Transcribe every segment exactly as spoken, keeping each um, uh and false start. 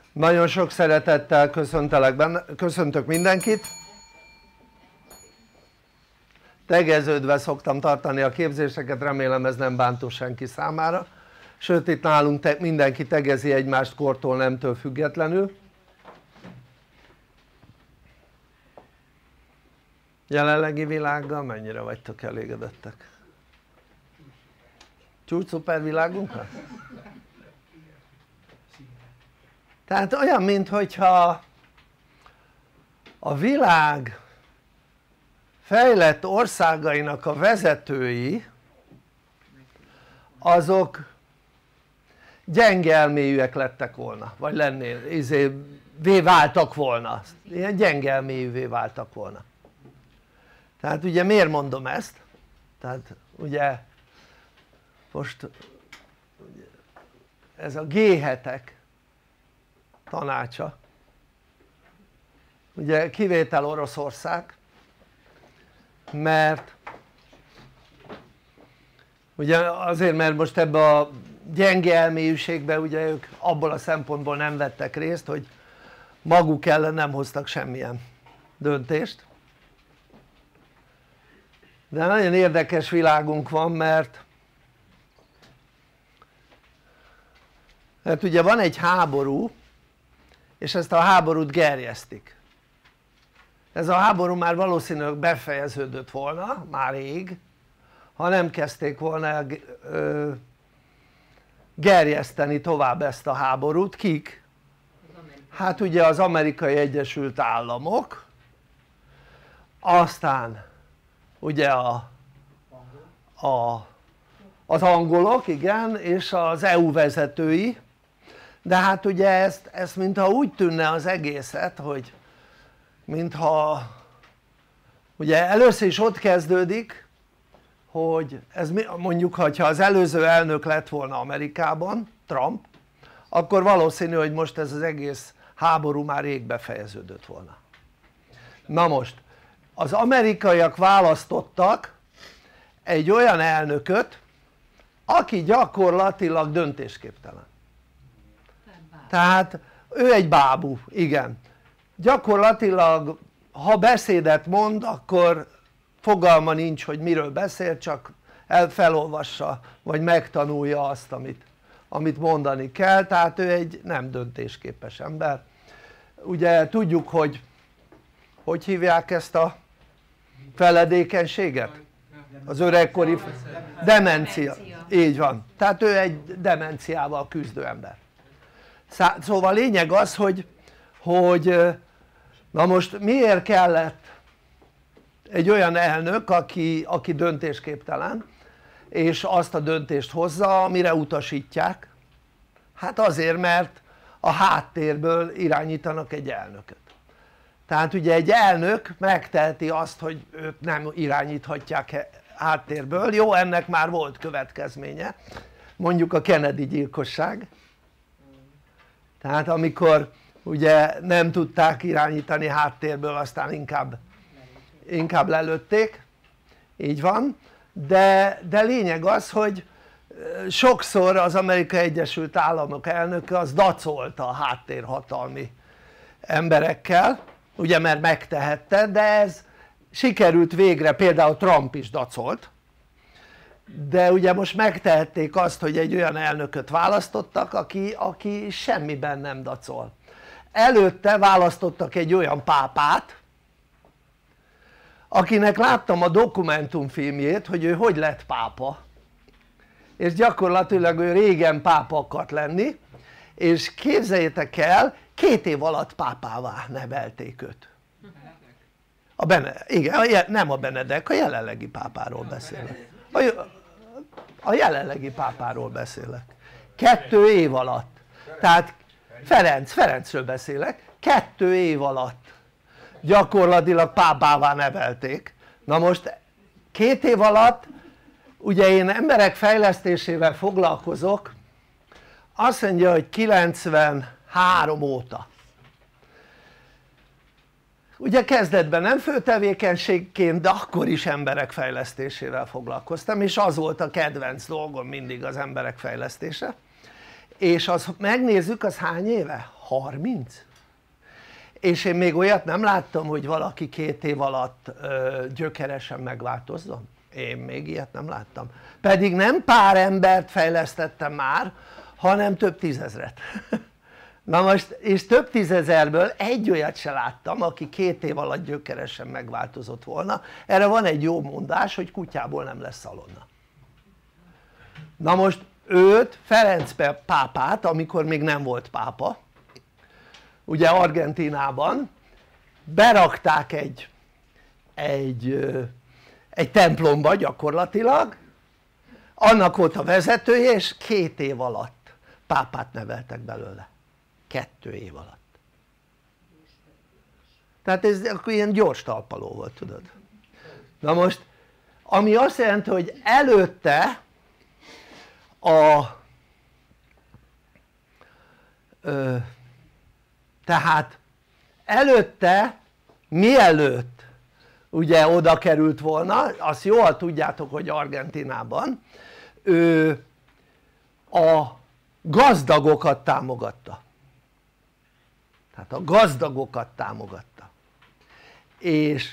Nagyon sok szeretettel köszöntelek benne, köszöntök mindenkit. Tegeződve szoktam tartani a képzéseket, remélem ez nem bántó senki számára. Sőt, itt nálunk te, mindenki tegezi egymást kortól, nemtől függetlenül. Jelenlegi világgal mennyire vagytok elégedettek? Csúcs-szuper világunkkal? Tehát olyan, minthogyha a világ fejlett országainak a vezetői azok gyenge elmélyűek lettek volna, vagy lennél, izé, váltak volna, ilyen gyenge elmélyűvé váltak volna. Tehát ugye miért mondom ezt? Tehát ugye most ez a gé hetek tanácsa, ugye kivétel Oroszország, mert ugye azért, mert most ebbe a gyenge elmélyűségbe ugye ők abból a szempontból nem vettek részt, hogy maguk ellen nem hoztak semmilyen döntést. De nagyon érdekes világunk van, mert mert ugye van egy háború, és ezt a háborút gerjesztik. Ez a háború már valószínűleg befejeződött volna, már rég, ha nem kezdték volna el gerjeszteni tovább ezt a háborút. Kik? Hát ugye az Amerikai Egyesült Államok, aztán ugye a, a, az angolok, igen, és az é u vezetői. De hát ugye ezt, ezt mintha úgy tűnne az egészet, hogy mintha ugye először is ott kezdődik, hogy ez mondjuk, ha az előző elnök lett volna Amerikában, Trump, akkor valószínű, hogy most ez az egész háború már rég befejeződött volna. Na most az amerikaiak választottak egy olyan elnököt, aki gyakorlatilag döntésképtelen. Tehát ő egy bábú, igen. Gyakorlatilag ha beszédet mond, akkor fogalma nincs, hogy miről beszél, csak felolvassa vagy megtanulja azt, amit, amit mondani kell. Tehát ő egy nem döntésképes ember. Ugye tudjuk, hogy hogy hívják ezt a feledékenységet? Az öregkori demencia. Így van. Tehát ő egy demenciával küzdő ember. Szóval a lényeg az, hogy, hogy na most miért kellett egy olyan elnök, aki, aki döntésképtelen, és azt a döntést hozza, amire utasítják? Hát azért, mert a háttérből irányítanak egy elnököt. Tehát ugye egy elnök megteheti azt, hogy őt nem irányíthatják háttérből. Jó, ennek már volt következménye, mondjuk a Kennedy gyilkosság. Tehát amikor ugye nem tudták irányítani háttérből, aztán inkább, inkább lelőtték, így van, de, de lényeg az, hogy sokszor az Amerikai Egyesült Államok elnöke az dacolta a háttérhatalmi emberekkel, ugye mert megtehette, de ez sikerült végre, például Trump is dacolt, de ugye most megtehették azt, hogy egy olyan elnököt választottak, aki, aki semmiben nem dacol. Előtte választottak egy olyan pápát, akinek láttam a dokumentumfilmjét, hogy ő hogy lett pápa, és gyakorlatilag ő régen pápa akart lenni, és képzeljétek el, két év alatt pápává nevelték őt. A Bene, igen, nem a Benedek, a jelenlegi pápáról beszélek. A, a jelenlegi pápáról beszélek. Kettő év alatt. Tehát Ferenc, Ferencről beszélek. Kettő év alatt gyakorlatilag pápává nevelték. Na most két év alatt, ugye én emberek fejlesztésével foglalkozok, azt mondja, hogy kilencvenhárom óta. Ugye kezdetben nem főtevékenységként, de akkor is emberek fejlesztésével foglalkoztam, és az volt a kedvenc dolgom mindig, az emberek fejlesztése. És azt megnézzük, az hány éve? harminc? És én még olyat nem láttam, hogy valaki két év alatt ö, gyökeresen megváltozzon. Én még ilyet nem láttam. Pedig nem pár embert fejlesztettem már, hanem több tízezret. Na most, és több tízezerből egy olyat se láttam, aki két év alatt gyökeresen megváltozott volna. Erre van egy jó mondás, hogy kutyából nem lesz szalonna. Na most őt, Ferenc pápát, amikor még nem volt pápa, ugye Argentínában berakták egy, egy, egy templomba gyakorlatilag, annak volt a vezetője, és két év alatt pápát neveltek belőle. Kettő év alatt. Tehát ez akkor ilyen gyors talpaló volt, tudod. Na most, ami azt jelenti, hogy előtte a ö, tehát előtte, mielőtt ugye oda került volna, azt jól tudjátok, hogy Argentínában ő a gazdagokat támogatta. Tehát a gazdagokat támogatta. És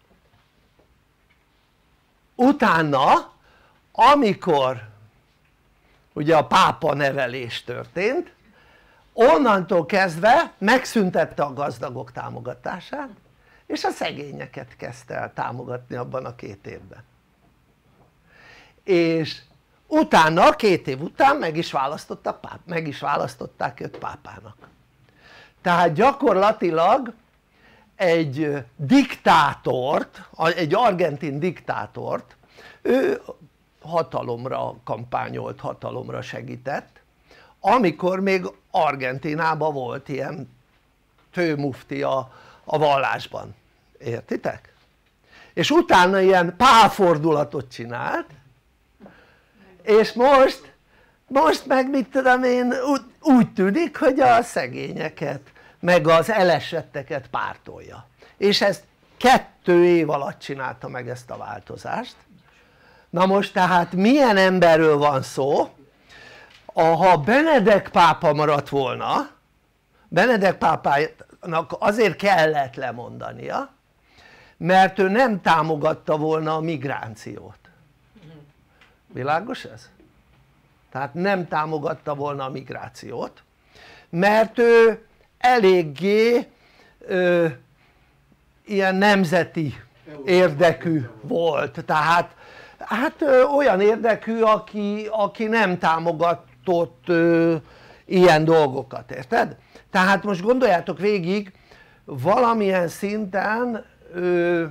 utána, amikor ugye a pápa nevelés történt, onnantól kezdve megszüntette a gazdagok támogatását, és a szegényeket kezdte el támogatni abban a két évben. És utána, két év után meg is választottak, páp, meg is választották őt pápának. Tehát gyakorlatilag egy diktátort, egy argentin diktátort, ő hatalomra kampányolt, hatalomra segített, amikor még Argentínában volt ilyen főmufti a, a vallásban, értitek? És utána ilyen pálfordulatot csinált, és most, most meg mit tudom én, úgy, úgy tűnik, hogy a szegényeket, meg az elesetteket pártolja. És ezt kettő év alatt csinálta meg ezt a változást. Na most tehát milyen emberről van szó? Ha Benedek pápa maradt volna, Benedek pápának azért kellett lemondania, mert ő nem támogatta volna a migrációt. Világos ez? Tehát nem támogatta volna a migrációt, mert ő eléggé ö, ilyen nemzeti érdekű volt, tehát hát ö, olyan érdekű, aki, aki nem támogatott ö, ilyen dolgokat, érted? Tehát most gondoljátok végig, valamilyen szinten ö,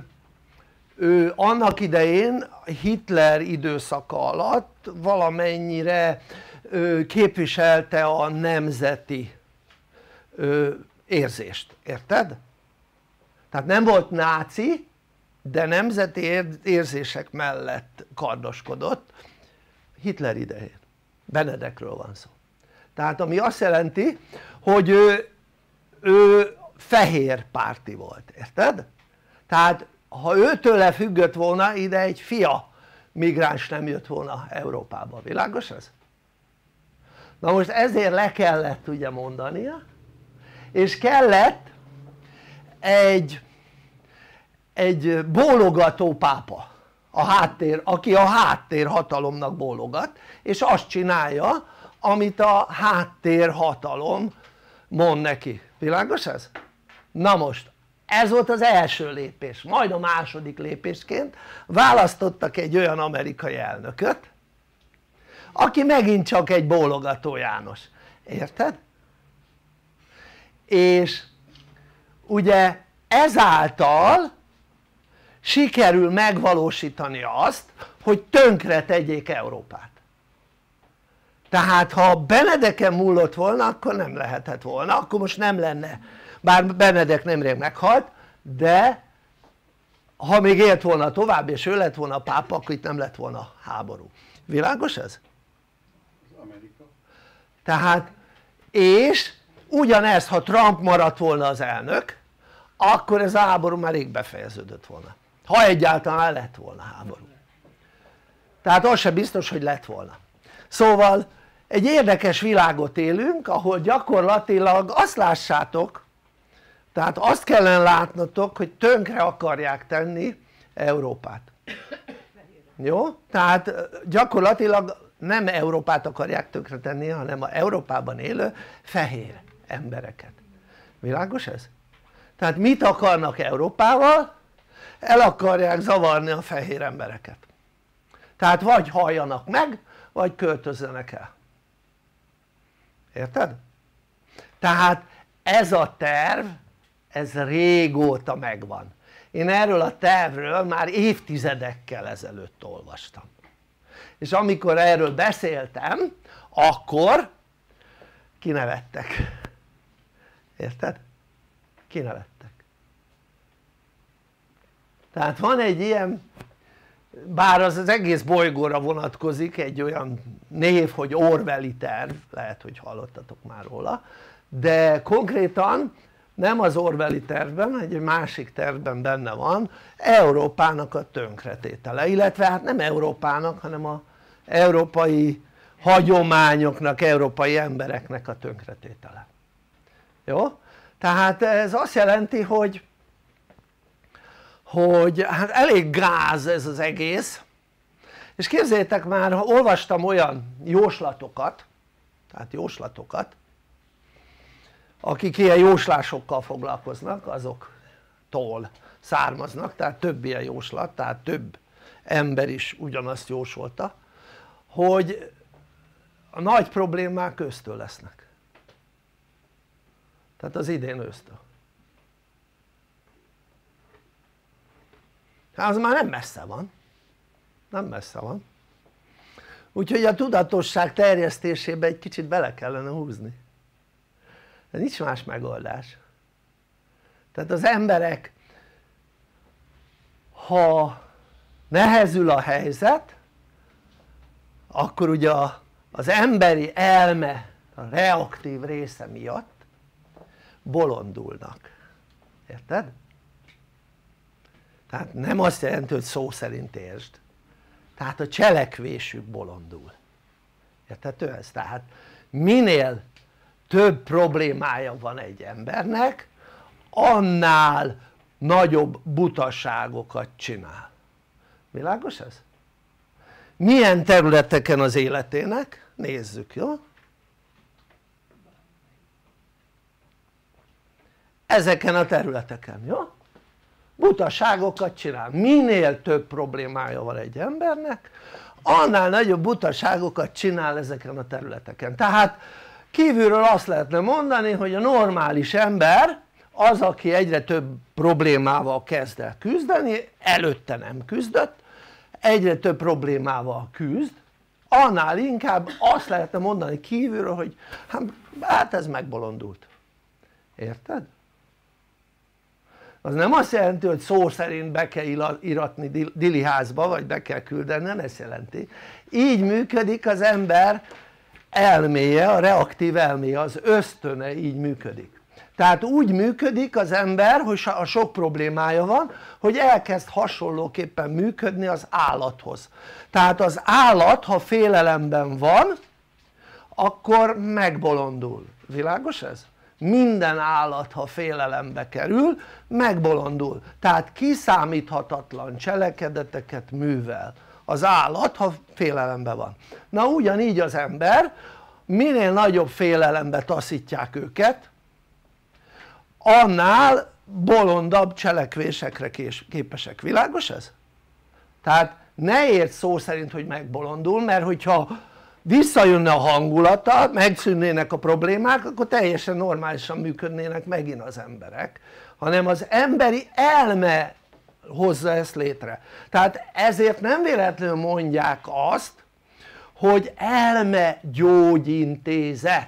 ő annak idején Hitler időszaka alatt valamennyire ö, képviselte a nemzeti ö, érzést, érted? Tehát nem volt náci, de nemzeti érzések mellett kardoskodott Hitler idején. Benedekről van szó. Tehát ami azt jelenti, hogy ő, ő fehér párti volt, érted? Tehát ha őtőle függött volna, ide egy fia migráns nem jött volna Európába, világos ez? Na most ezért le kellett ugye mondania, és kellett egy, egy bólogató pápa, a háttér, aki a háttér hatalomnak bólogat, és azt csinálja, amit a háttér hatalom mond neki, világos ez? Na most ez volt az első lépés, majd a második lépésként választottak egy olyan amerikai elnököt, aki megint csak egy bólogató János, érted? És ugye ezáltal sikerül megvalósítani azt, hogy tönkre tegyék Európát. Tehát ha Benedeken múlott volna, akkor nem lehetett volna, akkor most nem lenne, bár Benedek nemrég meghalt, de ha még élt volna tovább és ő lett volna a pápa, akkor itt nem lett volna háború. Világos ez? Amerika. Tehát és ugyanez, ha Trump maradt volna az elnök, akkor ez a háború már rég befejeződött volna, ha egyáltalán lett volna háború. Tehát az sem biztos, hogy lett volna. Szóval egy érdekes világot élünk, ahol gyakorlatilag azt lássátok, tehát azt kellene látnotok, hogy tönkre akarják tenni Európát. Jó? Tehát gyakorlatilag nem Európát akarják tönkre tenni, hanem az Európában élő fehér embereket. Világos ez? Tehát mit akarnak Európával? El akarják zavarni a fehér embereket. Tehát vagy halljanak meg, vagy költözzenek el. Érted? Tehát ez a terv, ez régóta megvan. Én erről a tervről már évtizedekkel ezelőtt olvastam. És amikor erről beszéltem, akkor kinevettek. Érted? Kinevettek. Tehát van egy ilyen, bár az az egész bolygóra vonatkozik, egy olyan név, hogy Orwelli terv, lehet hogy hallottatok már róla, de konkrétan nem az Orwelli tervben, egy másik tervben benne van Európának a tönkretétele, illetve hát nem Európának, hanem az európai hagyományoknak, európai embereknek a tönkretétele. Jó? Tehát ez azt jelenti, hogy hogy hát elég gáz ez az egész, és képzeljétek már, ha olvastam olyan jóslatokat, tehát jóslatokat, akik ilyen jóslásokkal foglalkoznak, azoktól származnak, tehát több ilyen jóslat, tehát több ember is ugyanazt jósolta, hogy a nagy problémák ősztől lesznek, tehát az idén ősztől. Hát az már nem messze van, nem messze van, úgyhogy a tudatosság terjesztésébe egy kicsit bele kellene húzni, de nincs más megoldás. Tehát az emberek, ha nehezül a helyzet, akkor ugye az emberi elme, a reaktív része miatt bolondulnak, érted? Tehát nem azt jelenti, hogy szó szerint értsd, tehát a cselekvésük bolondul, érthető ez? Tehát minél több problémája van egy embernek, annál nagyobb butaságokat csinál. Világos ez? Milyen területeken az életének? Nézzük, jó? Ezeken a területeken, jó? Butaságokat csinál. Minél több problémája van egy embernek, annál nagyobb butaságokat csinál ezeken a területeken. Tehát kívülről azt lehetne mondani, hogy a normális ember az, aki egyre több problémával kezd el küzdeni, előtte nem küzdött, egyre több problémával küzd, annál inkább azt lehetne mondani kívülről, hogy hát ez megbolondult. Érted? Az nem azt jelenti, hogy szó szerint be kell iratni diliházba, vagy be kell küldeni, nem ezt jelenti. Így működik az ember elméje, a reaktív elméje, az ösztöne így működik. Tehát úgy működik az ember, hogy a sok problémája van, hogy elkezd hasonlóképpen működni az állathoz. Tehát az állat, ha félelemben van, akkor megbolondul. Világos ez? Minden állat, ha félelembe kerül, megbolondul. Tehát kiszámíthatatlan cselekedeteket művel az állat, ha félelemben van. Na ugyanígy az ember, minél nagyobb félelembe taszítják őket, annál bolondabb cselekvésekre képesek. Világos ez? Tehát ne érts szó szerint, hogy megbolondul, mert hogyha visszajönne a hangulata, megszűnnének a problémák, akkor teljesen normálisan működnének megint az emberek, hanem az emberi elme hozza ezt létre. Tehát ezért nem véletlenül mondják azt, hogy elmegyógyintézet.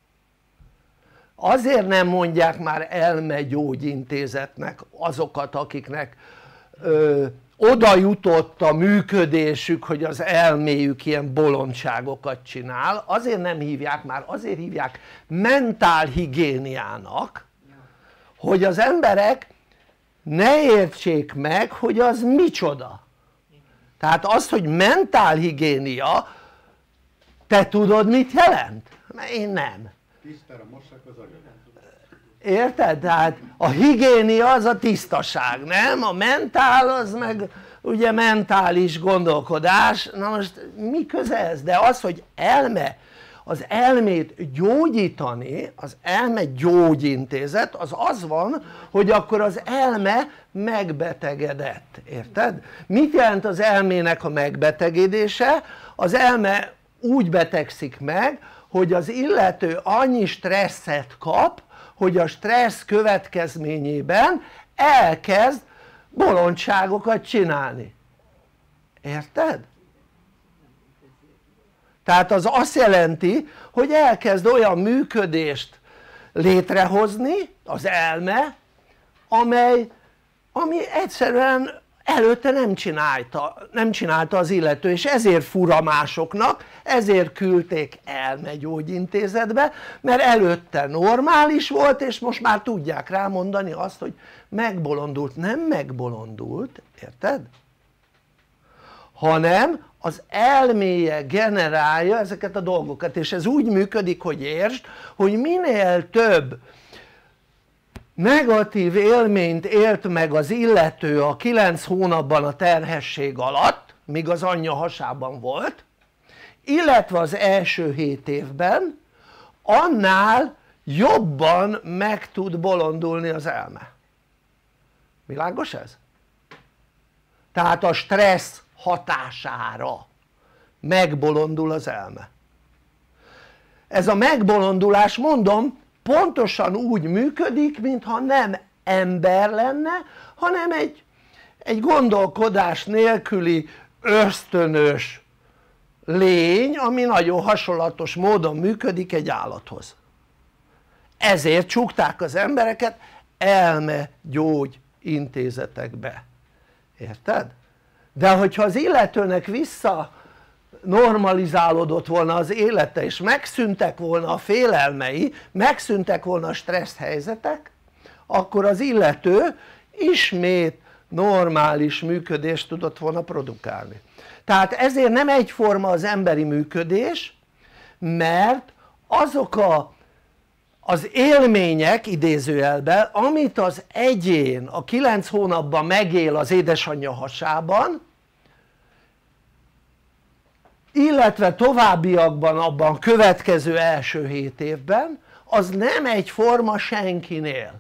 Azért nem mondják már elmegyógyintézetnek azokat, akiknek ö, oda jutott a működésük, hogy az elméjük ilyen bolondságokat csinál, azért nem hívják már, azért hívják mentálhigiéniának, hogy az emberek ne értsék meg, hogy az micsoda. Tehát az, hogy mentálhigiénia, Te tudod mit jelent? Mert én nem. Tisztára mossák az agyat. Érted? Tehát a higiénia az a tisztaság, nem? A mentál az meg ugye mentális gondolkodás. Na most mi köze ez? De az, hogy elme, az elmét gyógyítani, az elme gyógyintézet, az az van, hogy akkor az elme megbetegedett, érted? Mit jelent az elmének a megbetegedése? Az elme úgy betegszik meg, hogy az illető annyi stresszet kap, hogy a stressz következményében elkezd bolondságokat csinálni, érted? Tehát az azt jelenti, hogy elkezd olyan működést létrehozni az elme, amely, ami egyszerűen előtte nem csinálta, nem csinálta az illető, és ezért fura másoknak, ezért küldték elmegyógyintézetbe, mert előtte normális volt, és most már tudják rámondani azt, hogy megbolondult. Nem megbolondult, érted? Hanem az elméje generálja ezeket a dolgokat, és ez úgy működik, hogy értsd, hogy minél több negatív élményt élt meg az illető a kilenc hónapban a terhesség alatt, míg az anyja hasában volt, illetve az első hét évben, annál jobban meg tud bolondulni az elme. Világos ez? Tehát a stressz hatására megbolondul az elme. Ez a megbolondulás, mondom, pontosan úgy működik, mintha nem ember lenne, hanem egy, egy gondolkodás nélküli ösztönös lény, ami nagyon hasonlatos módon működik egy állathoz. Ezért csukták az embereket elmegyógyintézetekbe, érted? De hogyha az illetőnek vissza normalizálódott volna az élete, és megszűntek volna a félelmei, megszűntek volna a stressz helyzetek, akkor az illető ismét normális működést tudott volna produkálni. Tehát ezért nem egyforma az emberi működés, mert azok a, az élmények idézőjelben, amit az egyén a kilenc hónapban megél az édesanyja hasában, illetve továbbiakban abban következő első hét évben, az nem egyforma senkinél.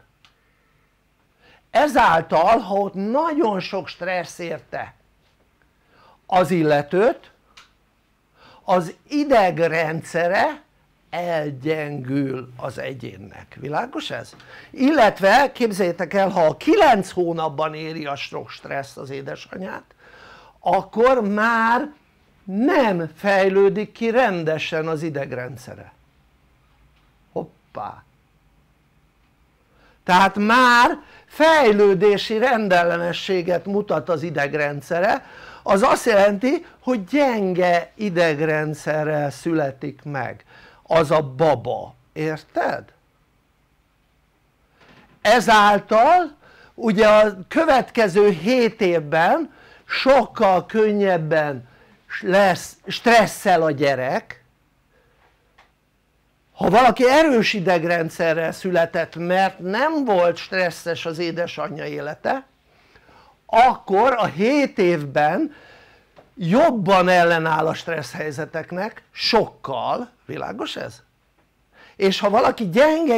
Ezáltal, ha ott nagyon sok stressz érte az illetőt, az idegrendszere elgyengül az egyénnek. Világos ez? Illetve képzeljétek el, ha a kilenc hónapban éri a sok stressz az édesanyát, akkor már nem fejlődik ki rendesen az idegrendszere. Hoppá! Tehát már fejlődési rendellenességet mutat az idegrendszere, az azt jelenti, hogy gyenge idegrendszerrel születik meg az a baba, érted? Ezáltal ugye a következő hét évben sokkal könnyebben lesz stresszel a gyerek. Ha valaki erős idegrendszerrel született, mert nem volt stresszes az édesanyja élete, akkor a hét évben jobban ellenáll a stressz helyzeteknek, sokkal, világos ez? És ha valaki gyenge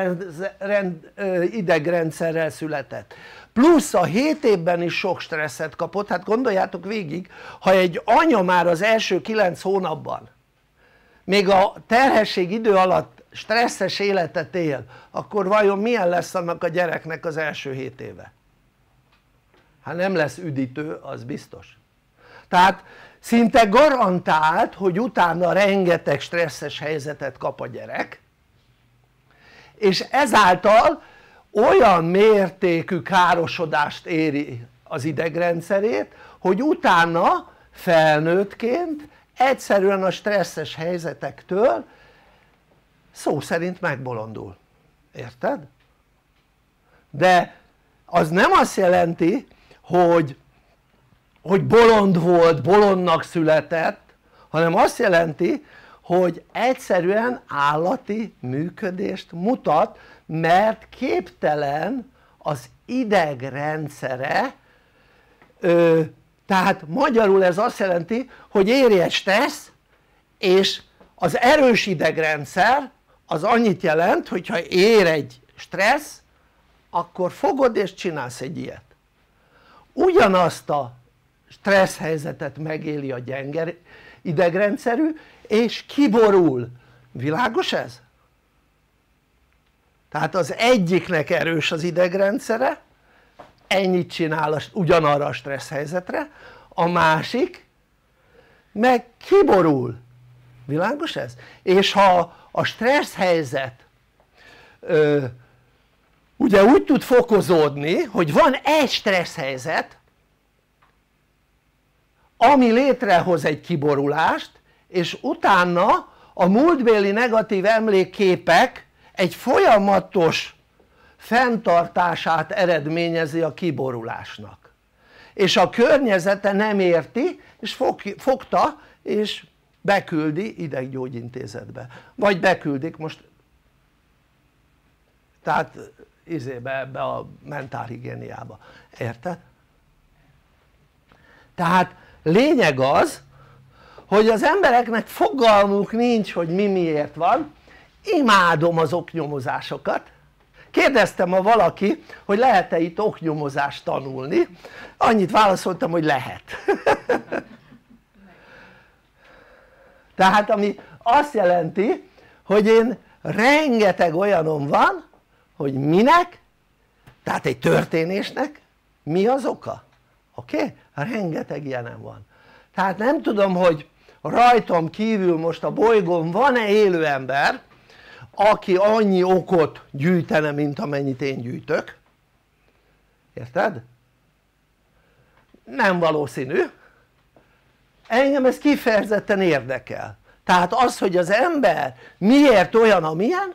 idegrendszerrel született, plusz a hét évben is sok stresszet kapott, hát gondoljátok végig, ha egy anya már az első kilenc hónapban még a terhesség idő alatt stresszes életet él, akkor vajon milyen lesz annak a gyereknek az első hét éve? Hát nem lesz üdítő, az biztos. Tehát szinte garantált, hogy utána rengeteg stresszes helyzetet kap a gyerek, és ezáltal olyan mértékű károsodást éri az idegrendszerét, hogy utána felnőttként egyszerűen a stresszes helyzetektől szó szerint megbolondul, érted? De az nem azt jelenti, hogy, hogy bolond volt, bolondnak született, hanem azt jelenti, hogy egyszerűen állati működést mutat, mert képtelen az idegrendszere, ö, tehát magyarul ez azt jelenti, hogy éri egy stressz, és az erős idegrendszer az annyit jelent, hogyha ér egy stressz, akkor fogod és csinálsz egy ilyet. Ugyanazt a stressz helyzetet megéli a gyenge idegrendszerű, és kiborul. Világos ez? Tehát az egyiknek erős az idegrendszere, ennyit csinál ugyanarra a stressz helyzetre, a másik meg kiborul. Világos ez? És ha a stressz helyzet ö, ugye úgy tud fokozódni, hogy van egy stressz helyzet, ami létrehoz egy kiborulást, és utána a múltbéli negatív emlékképek egy folyamatos fenntartását eredményezi a kiborulásnak, és a környezete nem érti, és fog, fogta és beküldi ideggyógyintézetbe, vagy beküldik most tehát izébe, ebbe a mentálhigiéniába, érted? Tehát lényeg az, hogy az embereknek fogalmuk nincs, hogy mi miért van. Imádom az oknyomozásokat. Kérdeztem ma valaki, hogy lehet-e itt oknyomozást tanulni, annyit válaszoltam, hogy lehet. Tehát ami azt jelenti, hogy én rengeteg olyanom van, hogy minek, tehát egy történésnek mi az oka, oké? Okay? Rengeteg ilyenem van. Tehát nem tudom, hogy rajtam kívül most a bolygón van-e élő ember, aki annyi okot gyűjtene, mint amennyit én gyűjtök, érted? Nem valószínű. Engem ez kifejezetten érdekel. Tehát az, hogy az ember miért olyan, amilyen,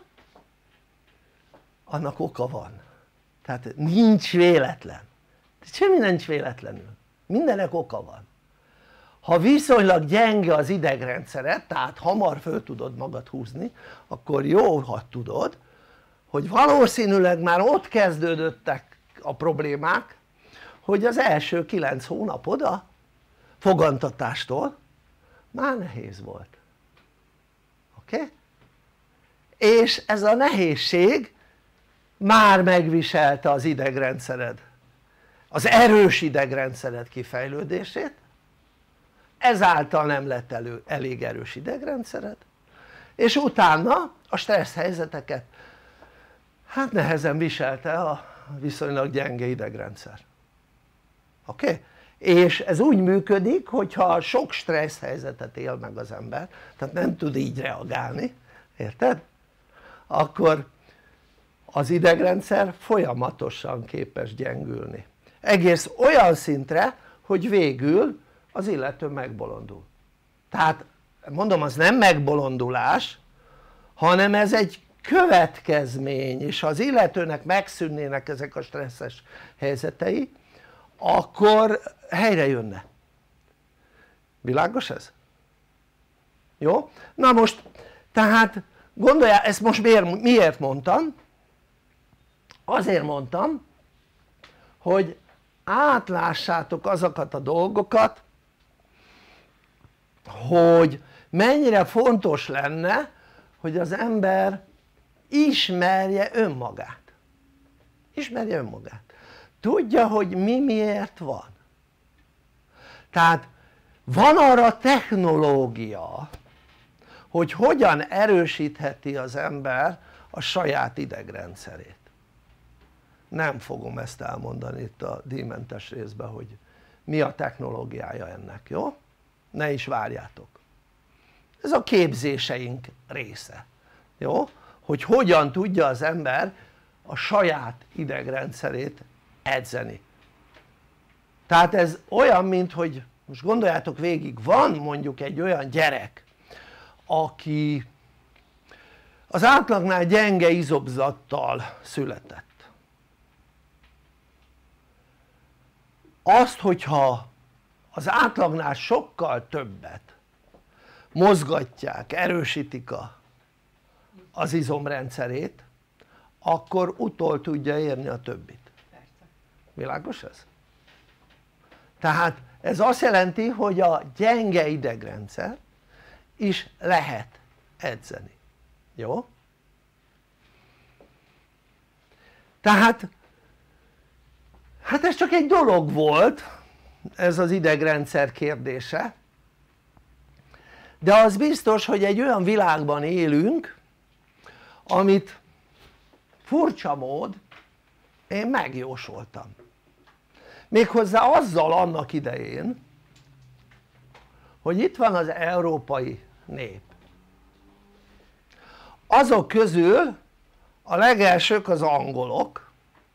annak oka van. Tehát nincs véletlen. Semmi nincs véletlenül. Mindenek oka van. Ha viszonylag gyenge az idegrendszered, tehát hamar föl tudod magad húzni, akkor jó, ha tudod, hogy valószínűleg már ott kezdődöttek a problémák, hogy az első kilenc hónapod a fogantatástól már nehéz volt. Oké? Okay? És ez a nehézség már megviselte az idegrendszered, az erős idegrendszered kifejlődését, ezáltal nem lett elő, elég erős idegrendszered, és utána a stressz helyzeteket hát nehezen viselte a viszonylag gyenge idegrendszer. Oké? Okay? És ez úgy működik, hogyha sok stressz helyzetet él meg az ember, tehát nem tud így reagálni, érted? Akkor az idegrendszer folyamatosan képes gyengülni, egész olyan szintre, hogy végül az illető megbolondul. Tehát mondom, az nem megbolondulás, hanem ez egy következmény, és ha az illetőnek megszűnnének ezek a stresszes helyzetei, akkor helyre jönne. Világos ez? Jó? Na most tehát gondoljál, ezt most miért, miért mondtam? Azért mondtam, hogy átlássátok azokat a dolgokat, hogy mennyire fontos lenne, hogy az ember ismerje önmagát. Ismerje önmagát. Tudja, hogy mi miért van. Tehát van arra technológia, hogy hogyan erősítheti az ember a saját idegrendszerét. Nem fogom ezt elmondani itt a díjmentes részben, hogy mi a technológiája ennek, jó? Ne is várjátok. Ez a képzéseink része, jó? Hogy hogyan tudja az ember a saját idegrendszerét edzeni. Tehát ez olyan, mint hogy most gondoljátok végig, van mondjuk egy olyan gyerek, aki az átlagnál gyenge izomzattal született. Azt, hogyha az átlagnál sokkal többet mozgatják, erősítik a, az izomrendszerét, akkor utol tudja érni a többit. Világos ez? Tehát ez azt jelenti, hogy a gyenge idegrendszer is lehet edzeni. Jó? Tehát hát ez csak egy dolog volt, ez az idegrendszer kérdése, de az biztos, hogy egy olyan világban élünk, amit furcsa mód én megjósoltam. Méghozzá azzal annak idején, hogy itt van az európai nép. Azok közül a legelsők az angolok,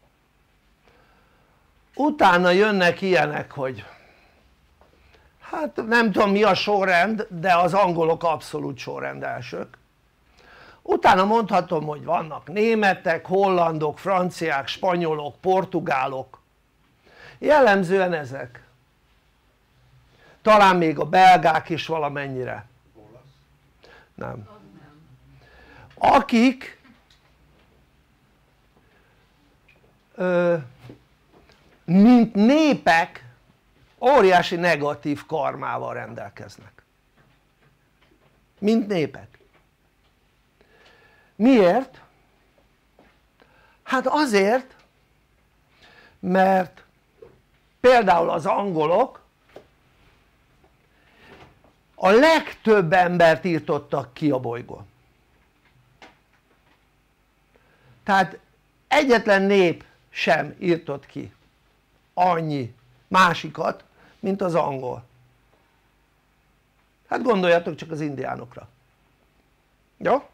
utána jönnek ilyenek, hogy hát nem tudom mi a sorrend, de az angolok abszolút sorrend elsők. Utána mondhatom, hogy vannak németek, hollandok, franciák, spanyolok, portugálok, jellemzően ezek. Talán még a belgák is valamennyire. Nem. Akik ö, mint népek óriási negatív karmával rendelkeznek. Mint népek. Miért? Hát azért, mert például az angolok a legtöbb embert írtottak ki a bolygón. Tehát egyetlen nép sem írtott ki annyi másikat, mint az angol. Hát gondoljatok csak az indiánokra. Jó?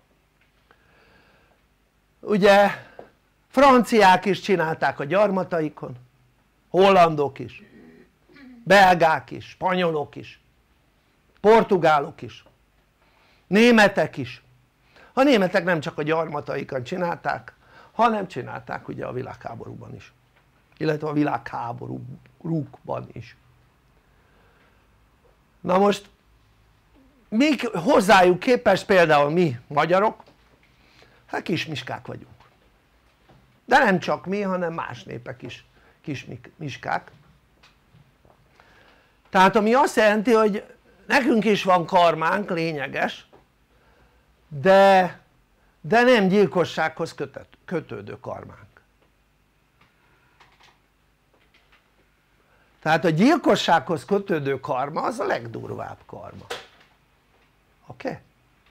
Ugye franciák is csinálták a gyarmataikon, hollandok is, belgák is, spanyolok is, portugálok is, németek is. A németek nem csak a gyarmataikon csinálták, hanem csinálták ugye a világháborúban is, illetve a világháborúkban is. Na most mi hozzájuk képest például mi magyarok, hát kismiskák vagyunk, de nem csak mi, hanem más népek is kismiskák. Tehát ami azt jelenti, hogy nekünk is van karmánk, lényeges, de, de nem gyilkossághoz kötött, kötődő karmánk. Tehát a gyilkossághoz kötődő karma az a legdurvább karma. Oké? Okay?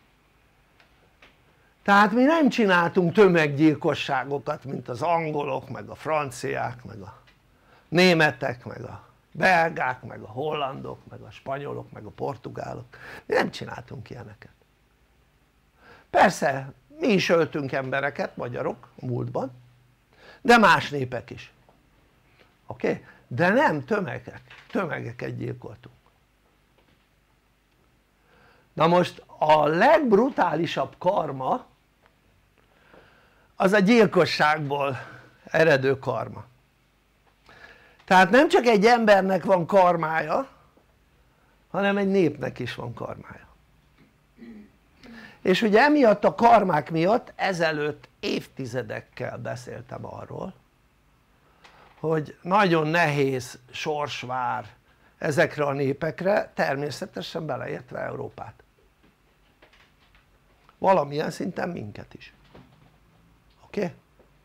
Tehát mi nem csináltunk tömeggyilkosságokat, mint az angolok, meg a franciák, meg a németek, meg a belgák, meg a hollandok, meg a spanyolok, meg a portugálok. Mi nem csináltunk ilyeneket. Persze mi is öltünk embereket, magyarok a múltban, de más népek is. Oké? Okay? De nem tömegek, tömegeket gyilkoltunk. Na most a legbrutálisabb karma az a gyilkosságból eredő karma. Tehát nem csak egy embernek van karmája, hanem egy népnek is van karmája. És ugye emiatt a karmák miatt ezelőtt évtizedekkel beszéltem arról, hogy nagyon nehéz sors vár ezekre a népekre, természetesen beleértve Európát. Valamilyen szinten minket is. Oké? Okay?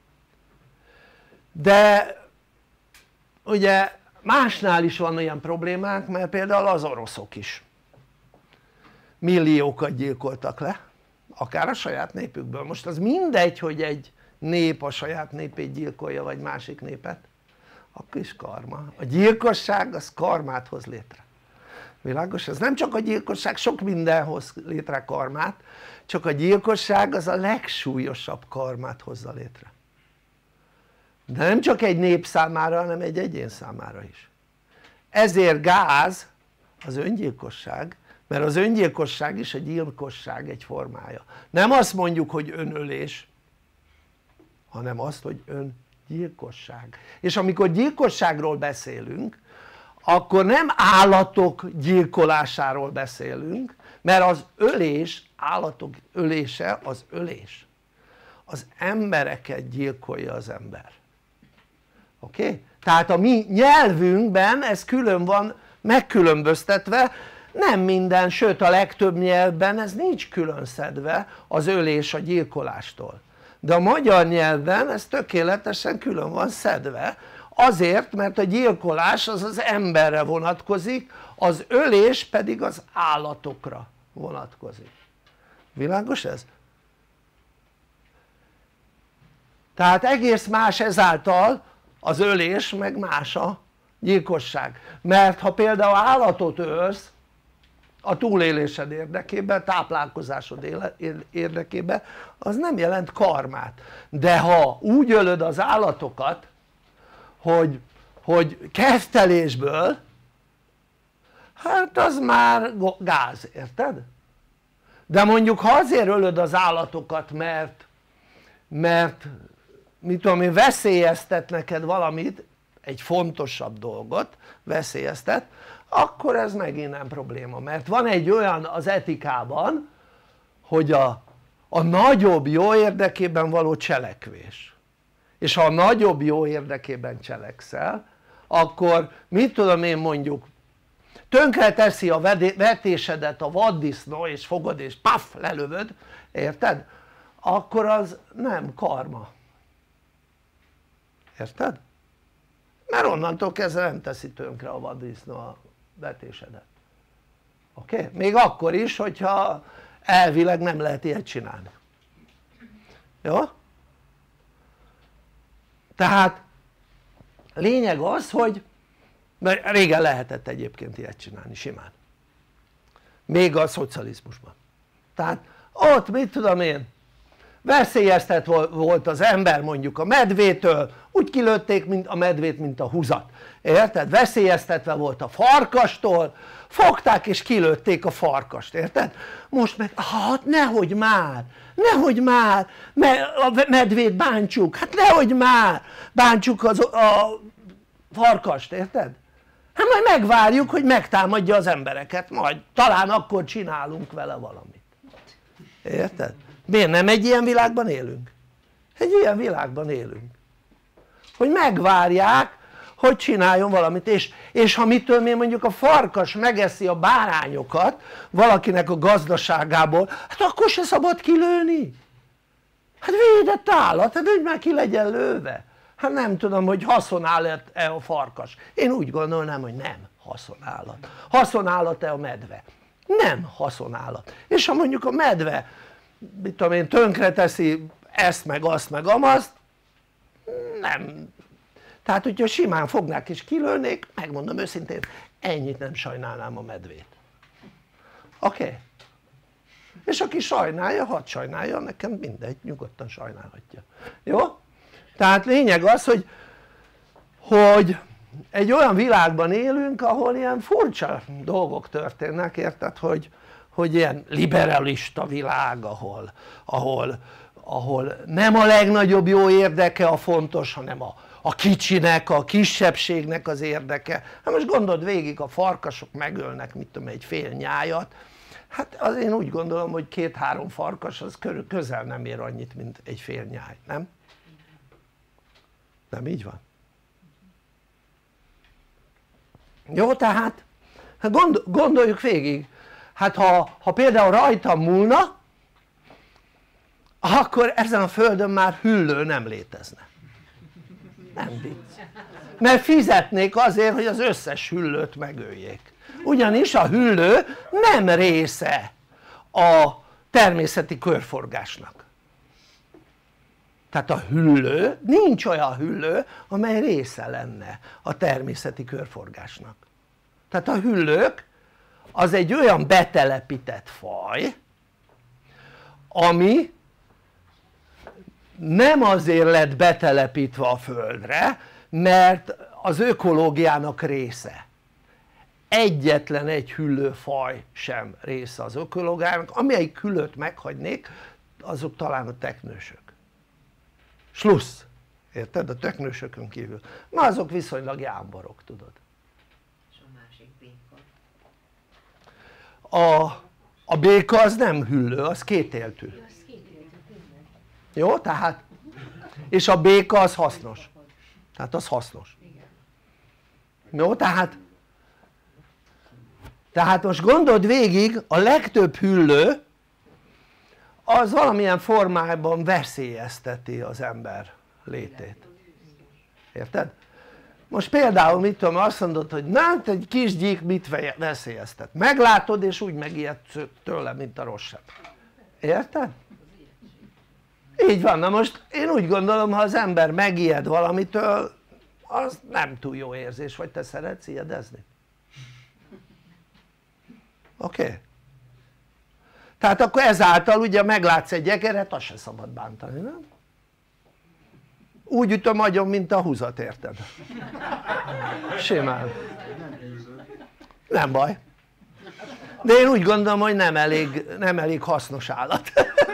De ugye másnál is van olyan problémák, mert például az oroszok is milliókat gyilkoltak le, akár a saját népükből. Most az mindegy, hogy egy nép a saját népét gyilkolja, vagy másik népet, akkor is karma. A gyilkosság az karmát hoz létre. Világos? Ez nem csak a gyilkosság, sok minden hoz létre karmát, csak a gyilkosság az a legsúlyosabb karmát hozza létre. De nem csak egy nép számára, hanem egy egyén számára is. Ezért gáz az öngyilkosság, mert az öngyilkosság is a gyilkosság egy formája. Nem azt mondjuk, hogy önölés, hanem azt, hogy öngyilkosság. És amikor gyilkosságról beszélünk, akkor nem állatok gyilkolásáról beszélünk, mert az ölés, állatok ölése az ölés, az embereket gyilkolja az ember, oké? Okay? Tehát a mi nyelvünkben ez külön van megkülönböztetve, nem minden, sőt a legtöbb nyelvben ez nincs külön szedve az ölés a gyilkolástól, de a magyar nyelvben ez tökéletesen külön van szedve, azért mert a gyilkolás az az emberre vonatkozik, az ölés pedig az állatokra vonatkozik. Világos ez? Tehát egész más ezáltal az ölés, meg más a gyilkosság, mert ha például állatot ölsz a túlélésed érdekében, táplálkozásod érdekében, az nem jelent karmát, de ha úgy ölöd az állatokat hogy, hogy kezdtelésből, hát az már gáz, érted? De mondjuk ha azért ölöd az állatokat mert mert mit tudom én, veszélyeztet neked valamit, egy fontosabb dolgot veszélyeztet, akkor ez megint nem probléma, mert van egy olyan az etikában, hogy a, a nagyobb jó érdekében való cselekvés, és ha a nagyobb jó érdekében cselekszel, akkor mit tudom én, mondjuk tönkre teszi a vetésedet a vaddisznó, és fogod és paf, lelövöd, érted? Akkor az nem karma, érted? Mert onnantól kezdve nem teszi tönkre a vaddisznó a vetésedet, oké? Okay? Még akkor is, hogyha elvileg nem lehet ilyet csinálni, jó? Tehát lényeg az, hogy régen lehetett egyébként ilyet csinálni simán, még a szocializmusban, tehát ott mit tudom én, veszélyeztet volt az ember mondjuk a medvétől, úgy kilőtték mint a medvét mint a húzat, érted? Veszélyeztetve volt a farkastól, fogták és kilőtték a farkast, érted? Most meg hát nehogy már, nehogy már a medvét bántsuk, hát nehogy már bántsuk az, a farkast, érted? Hát majd megvárjuk hogy megtámadja az embereket, majd talán akkor csinálunk vele valamit, érted? Miért nem egy ilyen világban élünk? Egy ilyen világban élünk, hogy megvárják hogy csináljon valamit, és, és ha mit tudom én, mondjuk a farkas megeszi a bárányokat valakinek a gazdaságából, hát akkor se szabad kilőni, hát védett állat, hát úgy már ki legyen lőve, hát nem tudom hogy haszonállat-e a farkas, én úgy gondolnám hogy nem haszonállat, haszonállat-e a medve? Nem haszonállat, és ha mondjuk a medve mit tudom én tönkre teszi ezt meg azt meg amazt, nem, tehát hogyha simán fognák és kilőnék, megmondom őszintén ennyit nem sajnálnám a medvét, oké? Okay? És aki sajnálja, hadd sajnálja, nekem mindegy, nyugodtan sajnálhatja, jó? Tehát lényeg az hogy hogy egy olyan világban élünk ahol ilyen furcsa dolgok történnek, érted? hogy, hogy ilyen liberalista világ, ahol, ahol, ahol nem a legnagyobb jó érdeke a fontos, hanem a, a kicsinek, a kisebbségnek az érdeke. Hát most gondold végig, a farkasok megölnek mit tudom egy fél nyájat, hát az én úgy gondolom hogy két-három farkas az közel nem ér annyit mint egy fél nyáj, nem? Nem így van? Jó, tehát hát gondoljuk végig, hát ha, ha például rajtam múlna akkor ezen a földön már hüllő nem létezne, nem vicc, mert fizetnék azért hogy az összes hüllőt megöljék, ugyanis a hüllő nem része a természeti körforgásnak, tehát a hüllő, nincs olyan hüllő amely része lenne a természeti körforgásnak, tehát a hüllők az egy olyan betelepített faj ami nem azért lett betelepítve a földre mert az ökológiának része, egyetlen egy hüllőfaj sem része az ökológiának, amelyik hüllőt meghagynék azok talán a teknősök, slussz, érted? A teknősökön kívül, ma azok viszonylag jámborok, tudod. És a másik béka. A, a béka az nem hüllő, az kétéltű. Jó? Tehát és a béka az hasznos, tehát az hasznos. Jó? Tehát tehát most gondold végig, a legtöbb hüllő az valamilyen formában veszélyezteti az ember létét, érted? Most például mit tudom, azt mondod, hogy na egy kis gyík mit veszélyeztet, meglátod és úgy megijedsz tőle mint a rossz seb, érted? Így van. Na most én úgy gondolom, ha az ember megijed valamitől az nem túl jó érzés, vagy te szeretsz ijedezni? Oké? Okay? Tehát akkor ezáltal ugye meglátsz egy egeret, azt se szabad bántani, nem? Úgy ütöm agyon, mint a húzat, érted? Simán. Nem baj. De én úgy gondolom, hogy nem elég, nem elég hasznos állat.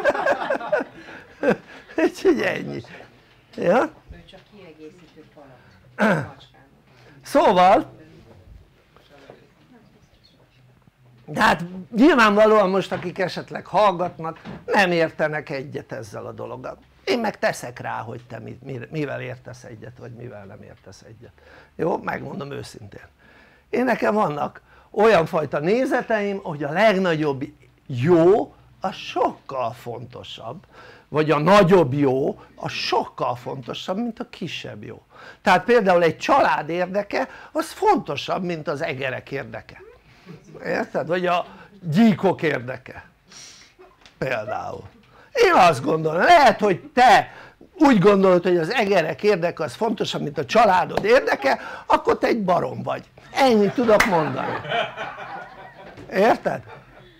Úgyhogy ennyi. Ja? Ő csak kiegészítő falat. Szóval de hát nyilvánvalóan most akik esetleg hallgatnak nem értenek egyet ezzel a dologgal, én meg teszek rá hogy te mivel értesz egyet vagy mivel nem értesz egyet, jó? Megmondom őszintén, én nekem vannak olyan fajta nézeteim hogy a legnagyobb jó az sokkal fontosabb, vagy a nagyobb jó az sokkal fontosabb mint a kisebb jó. Tehát például egy család érdeke az fontosabb mint az egerek érdeke, érted? Vagy a gyíkok érdeke például. Én azt gondolom, lehet hogy te úgy gondolod hogy az egerek érdeke az fontosabb mint a családod érdeke, akkor te egy barom vagy, ennyit tudok mondani, érted?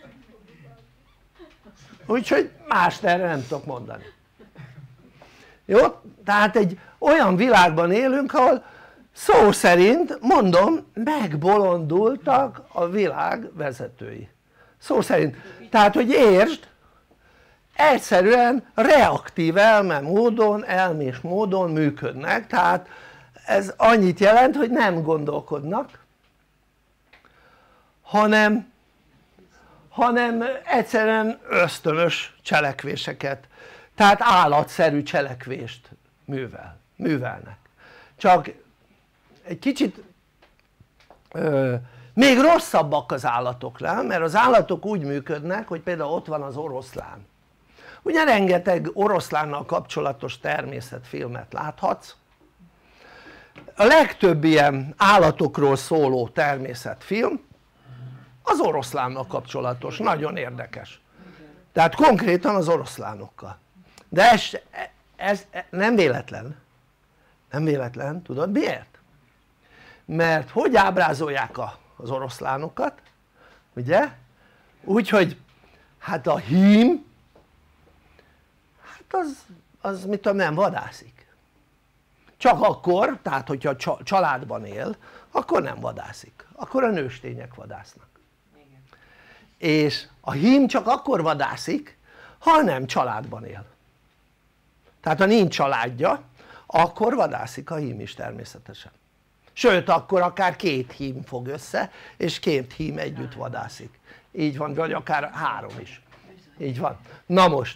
Úgyhogy mást erre nem tudok mondani, jó? Tehát egy olyan világban élünk ahol szó szerint mondom megbolondultak a világ vezetői, szó szerint, tehát hogy értsd, egyszerűen reaktív elme módon, elmés módon működnek, tehát ez annyit jelent hogy nem gondolkodnak hanem hanem egyszerűen ösztönös cselekvéseket, tehát állatszerű cselekvést művel, művelnek, csak egy kicsit ö, még rosszabbak az állatoknál, mert az állatok úgy működnek hogy például ott van az oroszlán, ugye rengeteg oroszlánnal kapcsolatos természetfilmet láthatsz, a legtöbb ilyen állatokról szóló természetfilm az oroszlánnal kapcsolatos, nagyon érdekes, tehát konkrétan az oroszlánokkal, de ez, ez nem véletlen, nem véletlen, tudod miért? Mert hogy ábrázolják az oroszlánokat, ugye? Úgyhogy hát a hím hát az, az mit tudom nem vadászik, csak akkor, tehát hogyha családban él akkor nem vadászik, akkor a nőstények vadásznak. És a hím csak akkor vadászik ha nem családban él, tehát ha nincs családja akkor vadászik a hím is természetesen, sőt akkor akár két hím fog össze és két hím együtt vadászik, így van, vagy akár három is, így van. Na most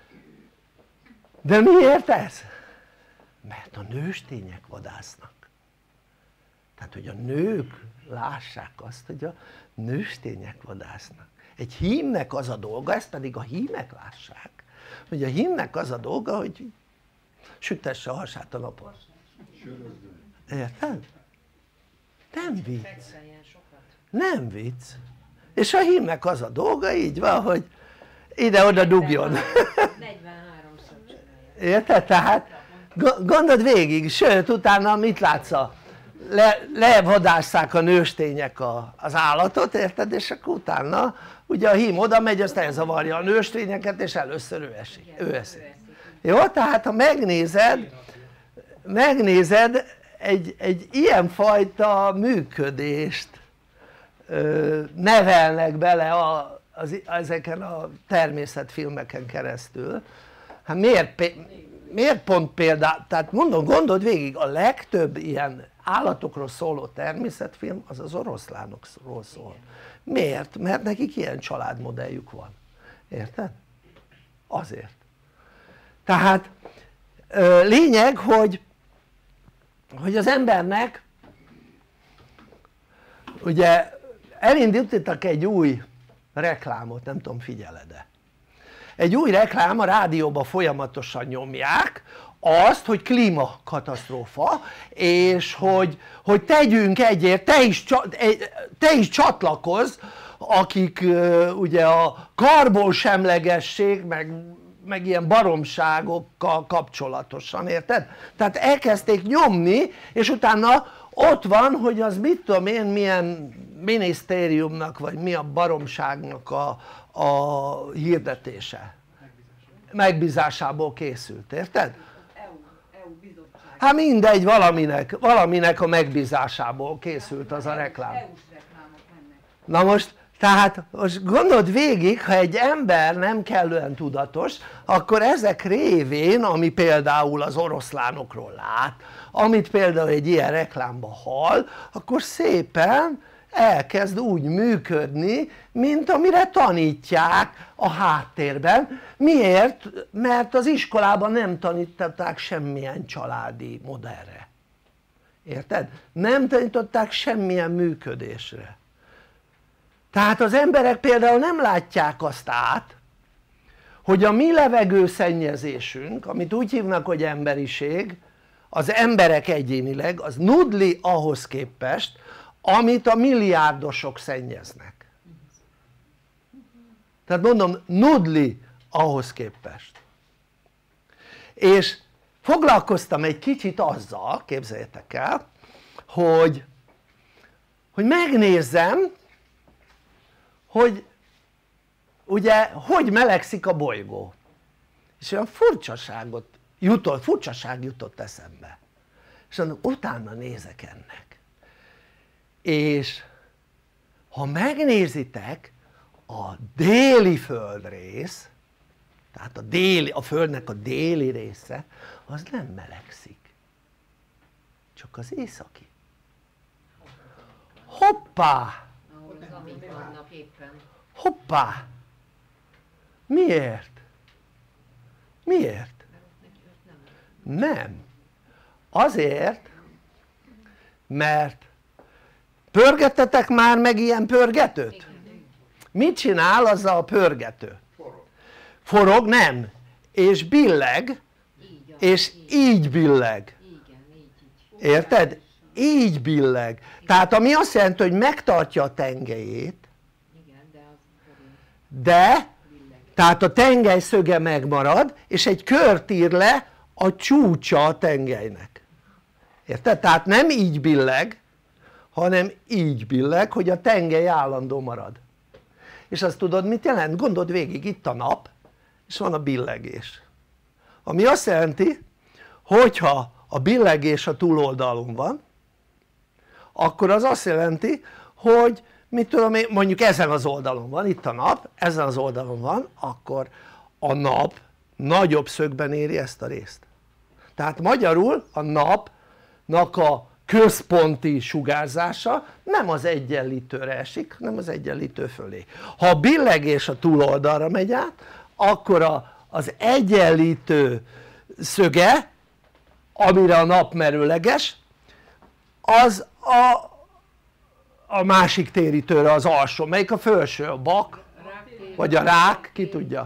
de miért ez? mert a nőstények vadásznak, tehát hogy a nők lássák azt hogy a nőstények vadásznak. Egy hímnek az a dolga, ezt pedig a hímek lássák, hogy a hímnek az a dolga hogy sütesse a hasát a napon, érted? nem vicc, nem vicc, és a hímnek az a dolga így van hogy ide-oda dugjon, érted? Tehát gondold végig, sőt utána mit látsz, le, levadásszák a nőstények a, az állatot, érted? És akkor utána ugye a hím oda megy, azt elzavarja a nőstényeket és először ő esik, ő eszik. Jó? Tehát ha megnézed megnézed egy, egy ilyenfajta működést ö, nevelnek bele a, az, ezeken a természetfilmeken keresztül, hát miért, miért pont például, tehát mondom, gondold végig, a legtöbb ilyen állatokról szóló természetfilm az az oroszlánokról szól. Miért? Mert nekik ilyen családmodelljük van, érted? Azért. Tehát lényeg, hogy, hogy az embernek ugye elindítottak egy új reklámot, nem tudom, figyeled-e? Egy új reklám, a rádióban folyamatosan nyomják azt, hogy klímakatasztrófa, és hogy, hogy tegyünk egyért, te is, te is csatlakozz, akik ugye a karbonsemlegesség meg, meg ilyen baromságokkal kapcsolatosan, érted? Tehát elkezdték nyomni, és utána ott van, hogy az mit tudom én, milyen minisztériumnak vagy mi a baromságnak a, a hirdetése, megbízásából készült, érted? Hát mindegy, valaminek, valaminek a megbízásából készült az a reklám. Na most, tehát most gondold végig, ha egy ember nem kellően tudatos, akkor ezek révén, ami például az oroszlánokról lát, amit például egy ilyen reklámban hall, akkor szépen elkezd úgy működni, mint amire tanítják a háttérben. Miért? Mert az iskolában nem tanították semmilyen családi modellre, érted? Nem tanították semmilyen működésre. Tehát az emberek például nem látják azt át, hogy a mi levegőszennyezésünk, amit úgy hívnak, hogy emberiség, az emberek egyénileg, az nudli ahhoz képest, amit a milliárdosok szennyeznek. Tehát mondom, nudli ahhoz képest. És foglalkoztam egy kicsit azzal, képzeljétek el, hogy, hogy megnézzem, hogy ugye hogy melegszik a bolygó, és olyan furcsaságot jutott, furcsaság jutott eszembe, és utána nézek ennek, és ha megnézitek a déli földrész, tehát a, déli, a földnek a déli része, az nem melegszik, csak az északi. Hoppá! Hoppá! Miért? Miért? Nem. Azért, mert pörgettetek már meg ilyen pörgetőt? Mit csinál azzal a pörgető? Forog. Forog, nem. És billeg, és így billeg. Érted? Így billeg. Tehát ami azt jelenti, hogy megtartja a tengelyét, de tehát a tengely szöge megmarad, és egy kört ír le a csúcsa a tengelynek. Érted? Tehát nem így billeg, hanem így billeg, hogy a tengely állandó marad. És azt tudod mit jelent? Gondold végig, itt a nap, és van a billegés, ami azt jelenti, hogyha a billegés a túloldalon van, akkor az azt jelenti, hogy mit tudom én, mondjuk ezen az oldalon van, itt a nap, ezen az oldalon van, akkor a nap nagyobb szögben éri ezt a részt. Tehát magyarul a napnak a központi sugárzása nem az egyenlítőre esik, hanem az egyenlítő fölé. Ha a billegés a túloldalra megy át, akkor a, az egyenlítő szöge, amire a nap merőleges, az a, a másik térítőre, az alsó. Melyik a felső? A bak? Vagy a rák? Ki tudja?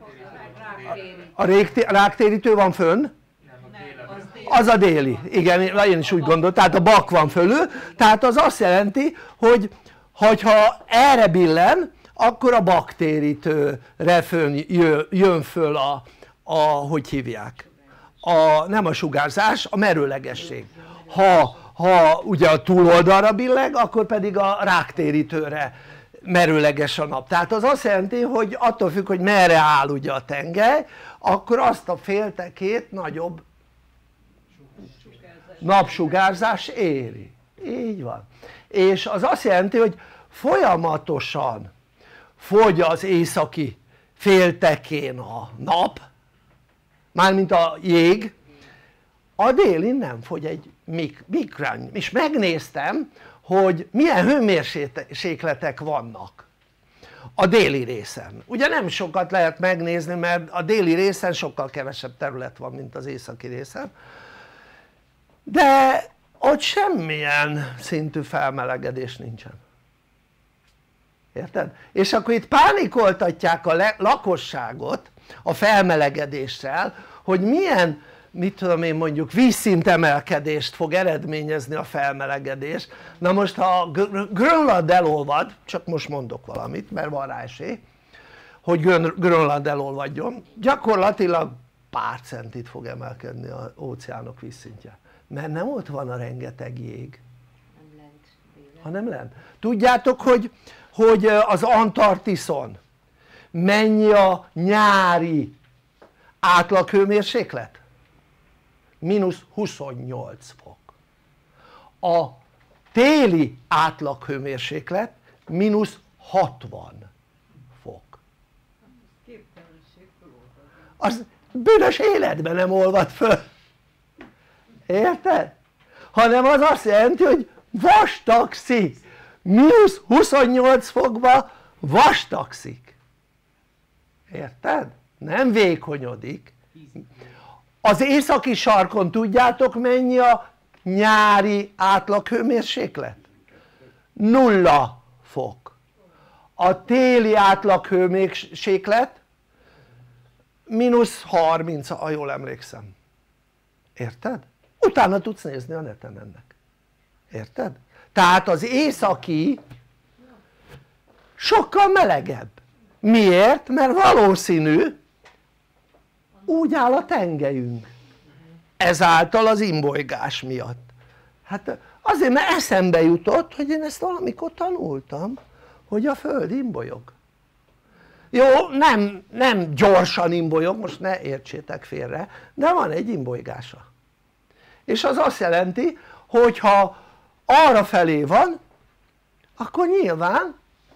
A ráktérítő van fönn? Az a déli, igen, én is úgy gondolom, tehát a bak van fölül, tehát az azt jelenti, hogy ha erre billen, akkor a baktérítőre fönn jön föl a, a hogy hívják, a, nem a sugárzás, a merőlegesség. Ha, ha ugye a túloldalra billeg, akkor pedig a ráktérítőre merőleges a nap. Tehát az azt jelenti, hogy attól függ, hogy merre áll ugye a tengely, akkor azt a féltekét nagyobb napsugárzás éri. Így van. És az azt jelenti, hogy folyamatosan fogy az északi féltekén a nap, mármint a jég, a délin nem fogy egy mikrán, és megnéztem hogy milyen hőmérsékletek vannak a déli részen. Ugye nem sokat lehet megnézni, mert a déli részen sokkal kevesebb terület van mint az északi részen, de ott semmilyen szintű felmelegedés nincsen, érted? és akkor itt pánikoltatják a lakosságot a felmelegedéssel, hogy milyen, mit tudom én, mondjuk vízszintemelkedést fog eredményezni a felmelegedés. Na most ha Grönland elolvad, csak most mondok valamit mert van rá esély hogy Grönland elolvadjon, gyakorlatilag pár centit fog emelkedni az óceánok vízszintje, mert nem ott van a rengeteg jég, hanem lent. Tudjátok hogy, hogy az Antarktiszon mennyi a nyári átlaghőmérséklet? mínusz huszonnyolc fok. A téli átlaghőmérséklet mínusz hatvan fok. Az bűnös életben nem olvad föl, érted? hanem az azt jelenti hogy vastagszik, mínusz huszonnyolc fokba vastagszik, érted? nem vékonyodik. Az északi sarkon tudjátok mennyi a nyári átlaghőmérséklet? nulla fok. A téli átlaghőmérséklet mínusz harminc, ha jól emlékszem, érted? utána tudsz nézni a neten ennek, érted? tehát az északi sokkal melegebb. Miért? mert valószínű úgy áll a tengelyünk, ezáltal az imbolygás miatt. hát azért mert eszembe jutott hogy én ezt valamikor tanultam hogy a föld imbolyog. Jó, nem, nem gyorsan imbolyog, most ne értsétek félre, de van egy imbolygása, és az azt jelenti hogy ha arra felé van akkor nyilván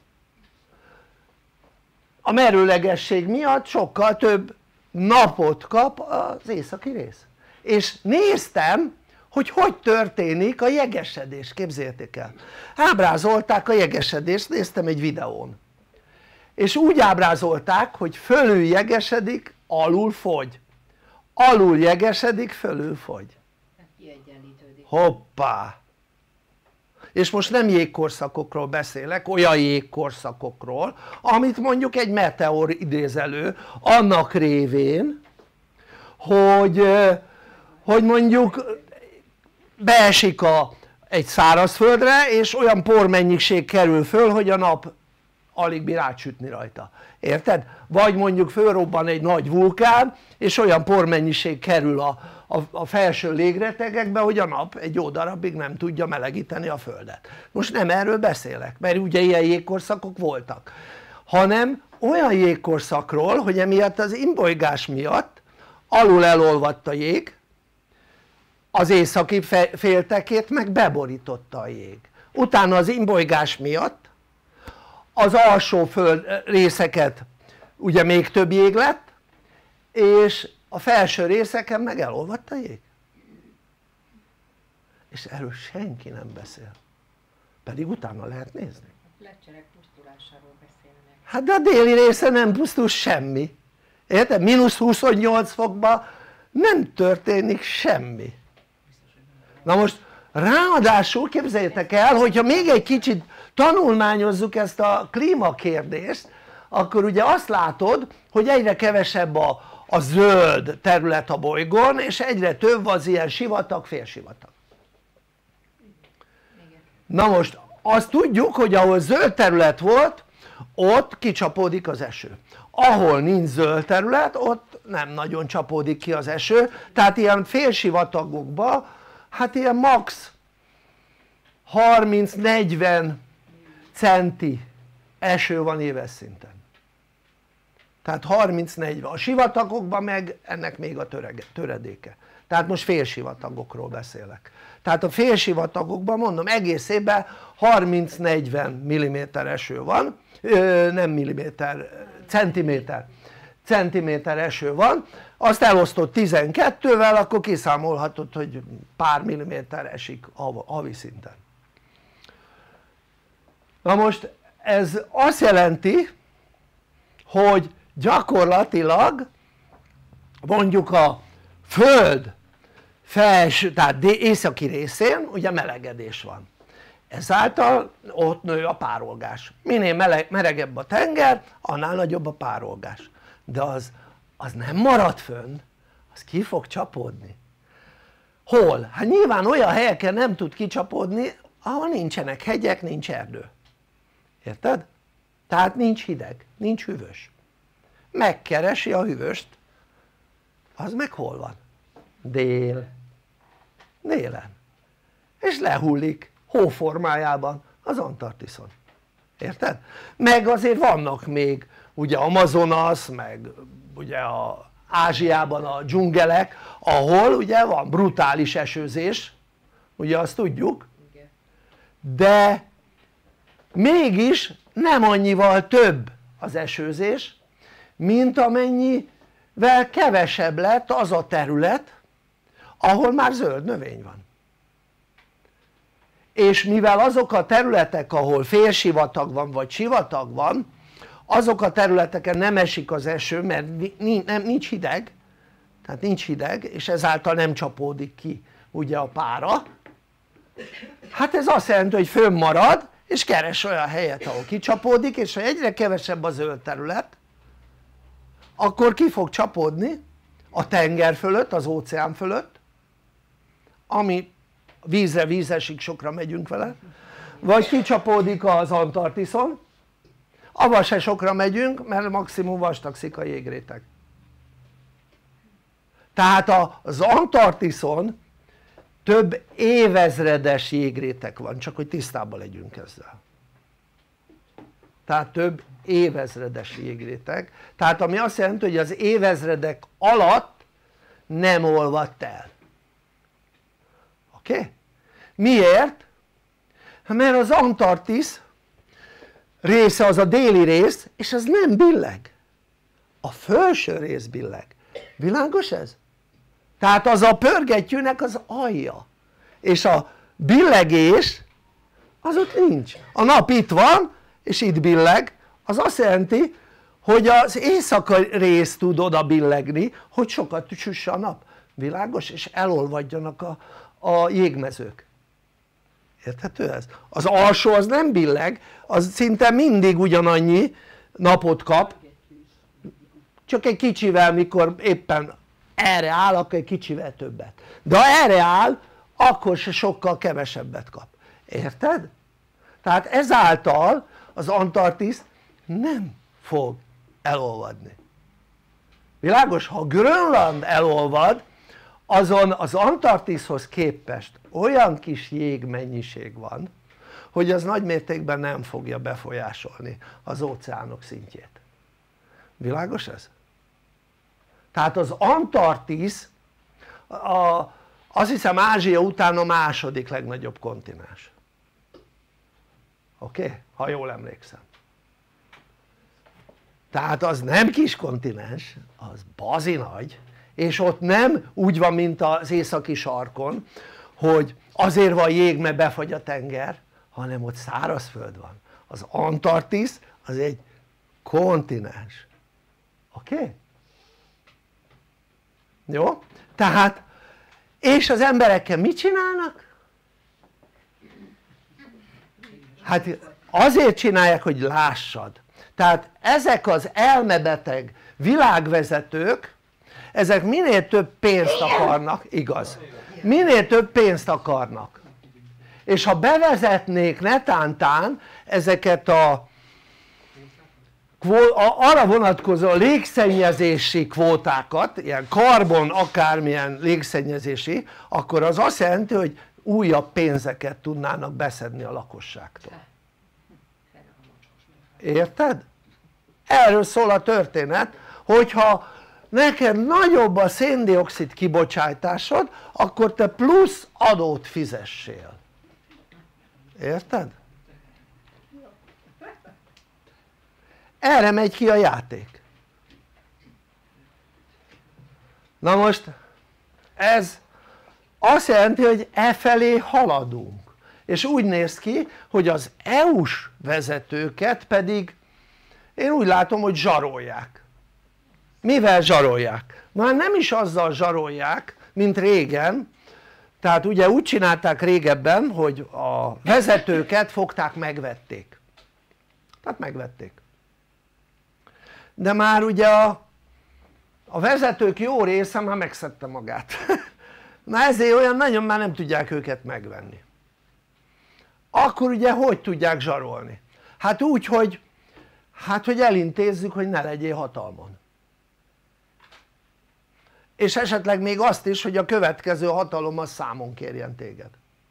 a merőlegesség miatt sokkal több napot kap az északi rész. És néztem hogy hogy történik a jegesedés, képzeljétek el, ábrázolták a jegesedést, néztem egy videón és úgy ábrázolták hogy fölül jegesedik, alul fogy, alul jegesedik, fölül fogy. Hoppá! és most nem jégkorszakokról beszélek, olyan jégkorszakokról amit mondjuk egy meteor idéz elő annak révén hogy, hogy mondjuk beesik a, egy szárazföldre és olyan pormennyiség kerül föl hogy a nap alig bír átsütni rajta, érted? vagy mondjuk fölrobban egy nagy vulkán és olyan pormennyiség kerül a, a, a felső légretegekbe hogy a nap egy jó darabig nem tudja melegíteni a földet. most nem erről beszélek mert ugye ilyen jégkorszakok voltak, hanem olyan jégkorszakról hogy emiatt az imbolygás miatt alul elolvadt a jég, az északi féltekét meg beborította a jég, utána az imbolygás miatt az alsó föld részeket ugye még több jég lett és a felső részeken meg elolvadt a jég, és erről senki nem beszél, pedig utána lehet nézni. Lecserek pusztulásáról beszélnek. Hát de a déli része nem pusztul semmi, érted? mínusz huszonnyolc fokban nem történik semmi. Na most ráadásul képzeljétek el hogyha még egy kicsit tanulmányozzuk ezt a klímakérdést akkor ugye azt látod hogy egyre kevesebb a, a zöld terület a bolygón és egyre több az ilyen sivatag, félsivatag. Na most azt tudjuk hogy ahol zöld terület volt ott kicsapódik az eső, ahol nincs zöld terület ott nem nagyon csapódik ki az eső, tehát ilyen félsivatagokban hát ilyen max harminc-negyven centi eső van éves szinten, tehát harminc-negyven, a sivatagokban meg ennek még a töredéke, tehát most félsivatagokról beszélek, tehát a félsivatagokban mondom egész évben harminc-negyven milliméter eső van, ö, nem milliméter, centiméter, centiméter eső van, azt elosztott tizenkettővel, akkor kiszámolhatod, hogy pár milliméter esik havi szinten. Na most ez azt jelenti, hogy gyakorlatilag mondjuk a föld felső, tehát északi részén ugye melegedés van, ezáltal ott nő a párolgás, minél meleg, melegebb a tenger annál nagyobb a párolgás, de az, az nem marad fönn, az ki fog csapódni. Hol? Hát nyilván olyan helyeken nem tud kicsapódni ahol nincsenek hegyek, nincs erdő, érted? Tehát nincs hideg, nincs hűvös, megkeresi a hűvöst, az meg hol van? Dél, délen, és lehullik hóformájában az Antarktiszon, érted? Meg azért vannak még ugye Amazonas, meg ugye a Ázsiában a dzsungelek, ahol ugye van brutális esőzés, ugye azt tudjuk, de mégis nem annyival több az esőzés, mint amennyivel kevesebb lett az a terület, ahol már zöld növény van. És mivel azok a területek, ahol félsivatag van vagy sivatag van, azok a területeken nem esik az eső, mert nincs hideg, tehát nincs hideg, és ezáltal nem csapódik ki ugye a pára, hát ez azt jelenti, hogy fönnmarad és keres olyan helyet ahol kicsapódik, és ha egyre kevesebb a zöld terület akkor ki fog csapódni a tenger fölött, az óceán fölött, ami vízre vízesik, sokra megyünk vele, vagy kicsapódik az Antarktiszon, avval se sokra megyünk, mert maximum vastagszik a jégréteg. Tehát az Antarktiszon több évezredes jégréteg van, csak hogy tisztában legyünk ezzel. Tehát több évezredes jégréteg, tehát ami azt jelenti, hogy az évezredek alatt nem olvadt el. Oké? Okay? Miért? Mert az Antarktisz része az a déli rész, és az nem billeg, a felső rész billeg, világos ez? Tehát az a pörgettyűnek az alja, és a billegés az ott nincs, a nap itt van és itt billeg, az azt jelenti hogy az éjszakai rész tud oda billegni, hogy sokat süsse a nap, világos? És elolvadjanak a, a jégmezők, érthető ez? Az alsó az nem billeg, az szinte mindig ugyanannyi napot kap, csak egy kicsivel, mikor éppen erre áll, akkor egy kicsivel többet, de ha erre áll akkor se sokkal kevesebbet kap, érted? Tehát ezáltal az Antarktisz nem fog elolvadni, világos? Ha Grönland elolvad, azon az Antarktiszhoz képest olyan kis jégmennyiség van, hogy az nagymértékben nem fogja befolyásolni az óceánok szintjét, világos ez? Tehát az Antarktisz a, azt hiszem Ázsia után a második legnagyobb kontinens, oké? Okay? Ha jól emlékszem, tehát az nem kis kontinens, az bazi nagy, és ott nem úgy van mint az északi sarkon hogy azért van jég mert befagy a tenger, hanem ott szárazföld van. Az Antarktisz az egy kontinens, oké? Okay? Jó? Tehát és az emberekkel mit csinálnak? Hát azért csinálják hogy lássad, tehát ezek az elmebeteg világvezetők ezek minél több pénzt akarnak, igaz? Minél több pénzt akarnak, és ha bevezetnék netántán ezeket a arra vonatkozó légszennyezési kvótákat, ilyen karbon akármilyen légszennyezési, akkor az azt jelenti hogy újabb pénzeket tudnának beszedni a lakosságtól, érted? Erről szól a történet, hogyha neked nagyobb a szén-dioxid kibocsátásod akkor te plusz adót fizessél, érted? Erre megy ki a játék, Na most ez azt jelenti, hogy e felé haladunk, és úgy néz ki, hogy az é u-s vezetőket pedig én úgy látom, hogy zsarolják. Mivel zsarolják? Már nem is azzal zsarolják, mint régen, tehát ugye úgy csinálták régebben, hogy a vezetőket fogták, megvették, tehát megvették, de már ugye a, a vezetők jó része már megszedte magát na ezért olyan nagyon már nem tudják őket megvenni. Akkor ugye hogy tudják zsarolni? Hát úgy, hogy hát hogy elintézzük, hogy ne legyél hatalmon, és esetleg még azt is, hogy a következő hatalom az számon kérjen téged.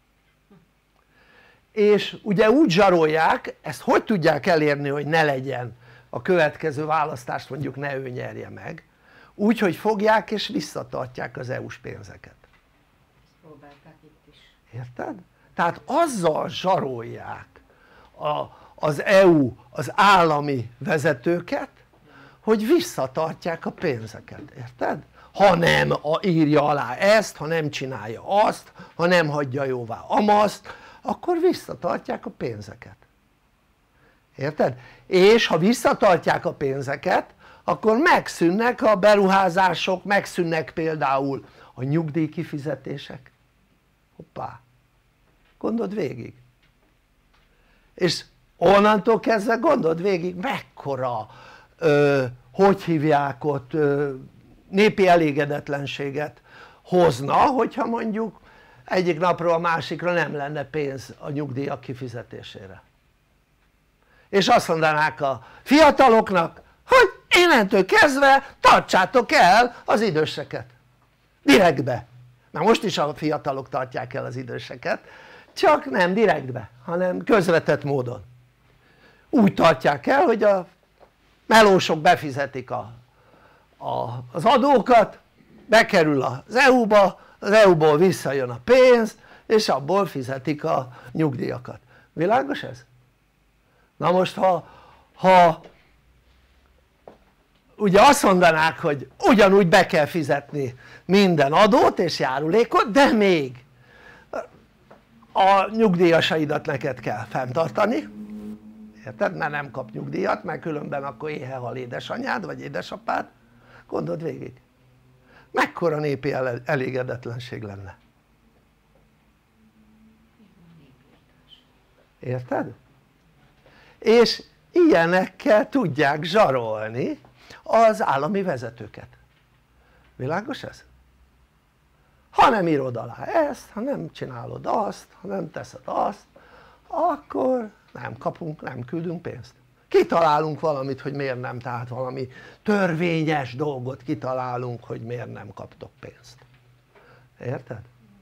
És ugye úgy zsarolják, ezt hogy tudják elérni, hogy ne legyen a következő választást, mondjuk ne ő nyerje meg? Úgy, hogy fogják és visszatartják az é u-s pénzeket. Ezt próbálták itt is. Érted? Tehát azzal zsarolják a, az é u, az állami vezetőket, hogy visszatartják a pénzeket, érted? Ha nem írja alá ezt, ha nem csinálja azt, ha nem hagyja jóvá amazt, akkor visszatartják a pénzeket, érted? És ha visszatartják a pénzeket, akkor megszűnnek a beruházások, megszűnnek például a nyugdíjkifizetések. Hoppá, gondold végig. És onnantól kezdve gondold végig, mekkora ö, hogy hívják ott ö, népi elégedetlenséget hozna, hogyha mondjuk egyik napról a másikra nem lenne pénz a nyugdíjak kifizetésére, és azt mondanák a fiataloknak, hogy innentől kezdve tartsátok el az időseket direktbe. Mert most is a fiatalok tartják el az időseket, csak nem direktbe, hanem közvetett módon. Úgy tartják el, hogy a melósok befizetik a, a, az adókat, bekerül az é u-ba, az é u-ból visszajön a pénz, és abból fizetik a nyugdíjakat. Világos ez? Na most ha, ha ugye azt mondanák, hogy ugyanúgy be kell fizetni minden adót és járulékot, de még a nyugdíjasaidat neked kell fenntartani, érted? Mert nem kap nyugdíjat, mert különben akkor éhe hal édesanyád vagy édesapád. Gondold végig, mekkora népi elégedetlenség lenne, érted? És ilyenekkel tudják zsarolni az állami vezetőket. Világos ez? Ha nem írod alá ezt, ha nem csinálod azt, ha nem teszed azt, akkor nem kapunk, nem küldünk pénzt. Kitalálunk valamit, hogy miért nem, tehát valami törvényes dolgot kitalálunk, hogy miért nem kaptok pénzt. Érted?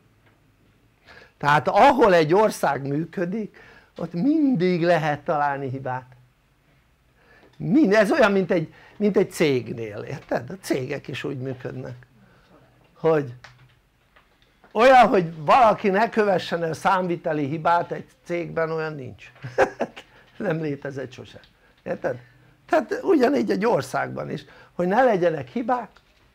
Tehát ahol egy ország működik, ott mindig lehet találni hibát. Mind, ez olyan, mint egy, mint egy cégnél, érted? A cégek is úgy működnek, hogy olyan, hogy valaki ne kövessen el számviteli hibát egy cégben, olyan nincs. Nem létezett sosem, érted? Tehát ugyanígy egy országban is, hogy ne legyenek hibák,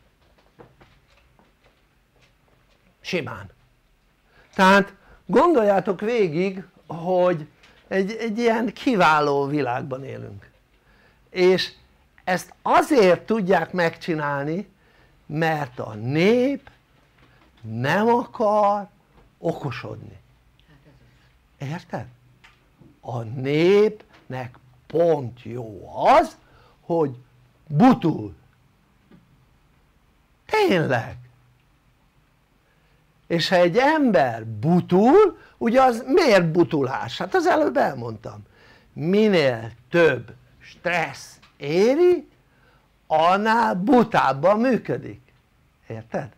simán. Tehát gondoljátok végig, hogy egy, egy ilyen kiváló világban élünk, és ezt azért tudják megcsinálni, mert a nép nem akar okosodni, érted? A népnek pont jó az, hogy butul, tényleg. És ha egy ember butul, ugye az miért butulás? Hát az előbb elmondtam, minél több stressz éri, annál butábban működik, érted?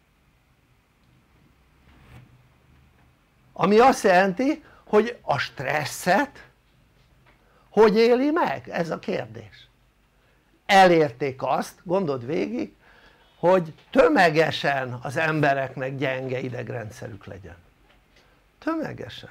Ami azt jelenti, hogy a stresszet hogy éli meg? Ez a kérdés. Elérték azt, gondold végig, hogy tömegesen az embereknek gyenge idegrendszerük legyen. Tömegesen.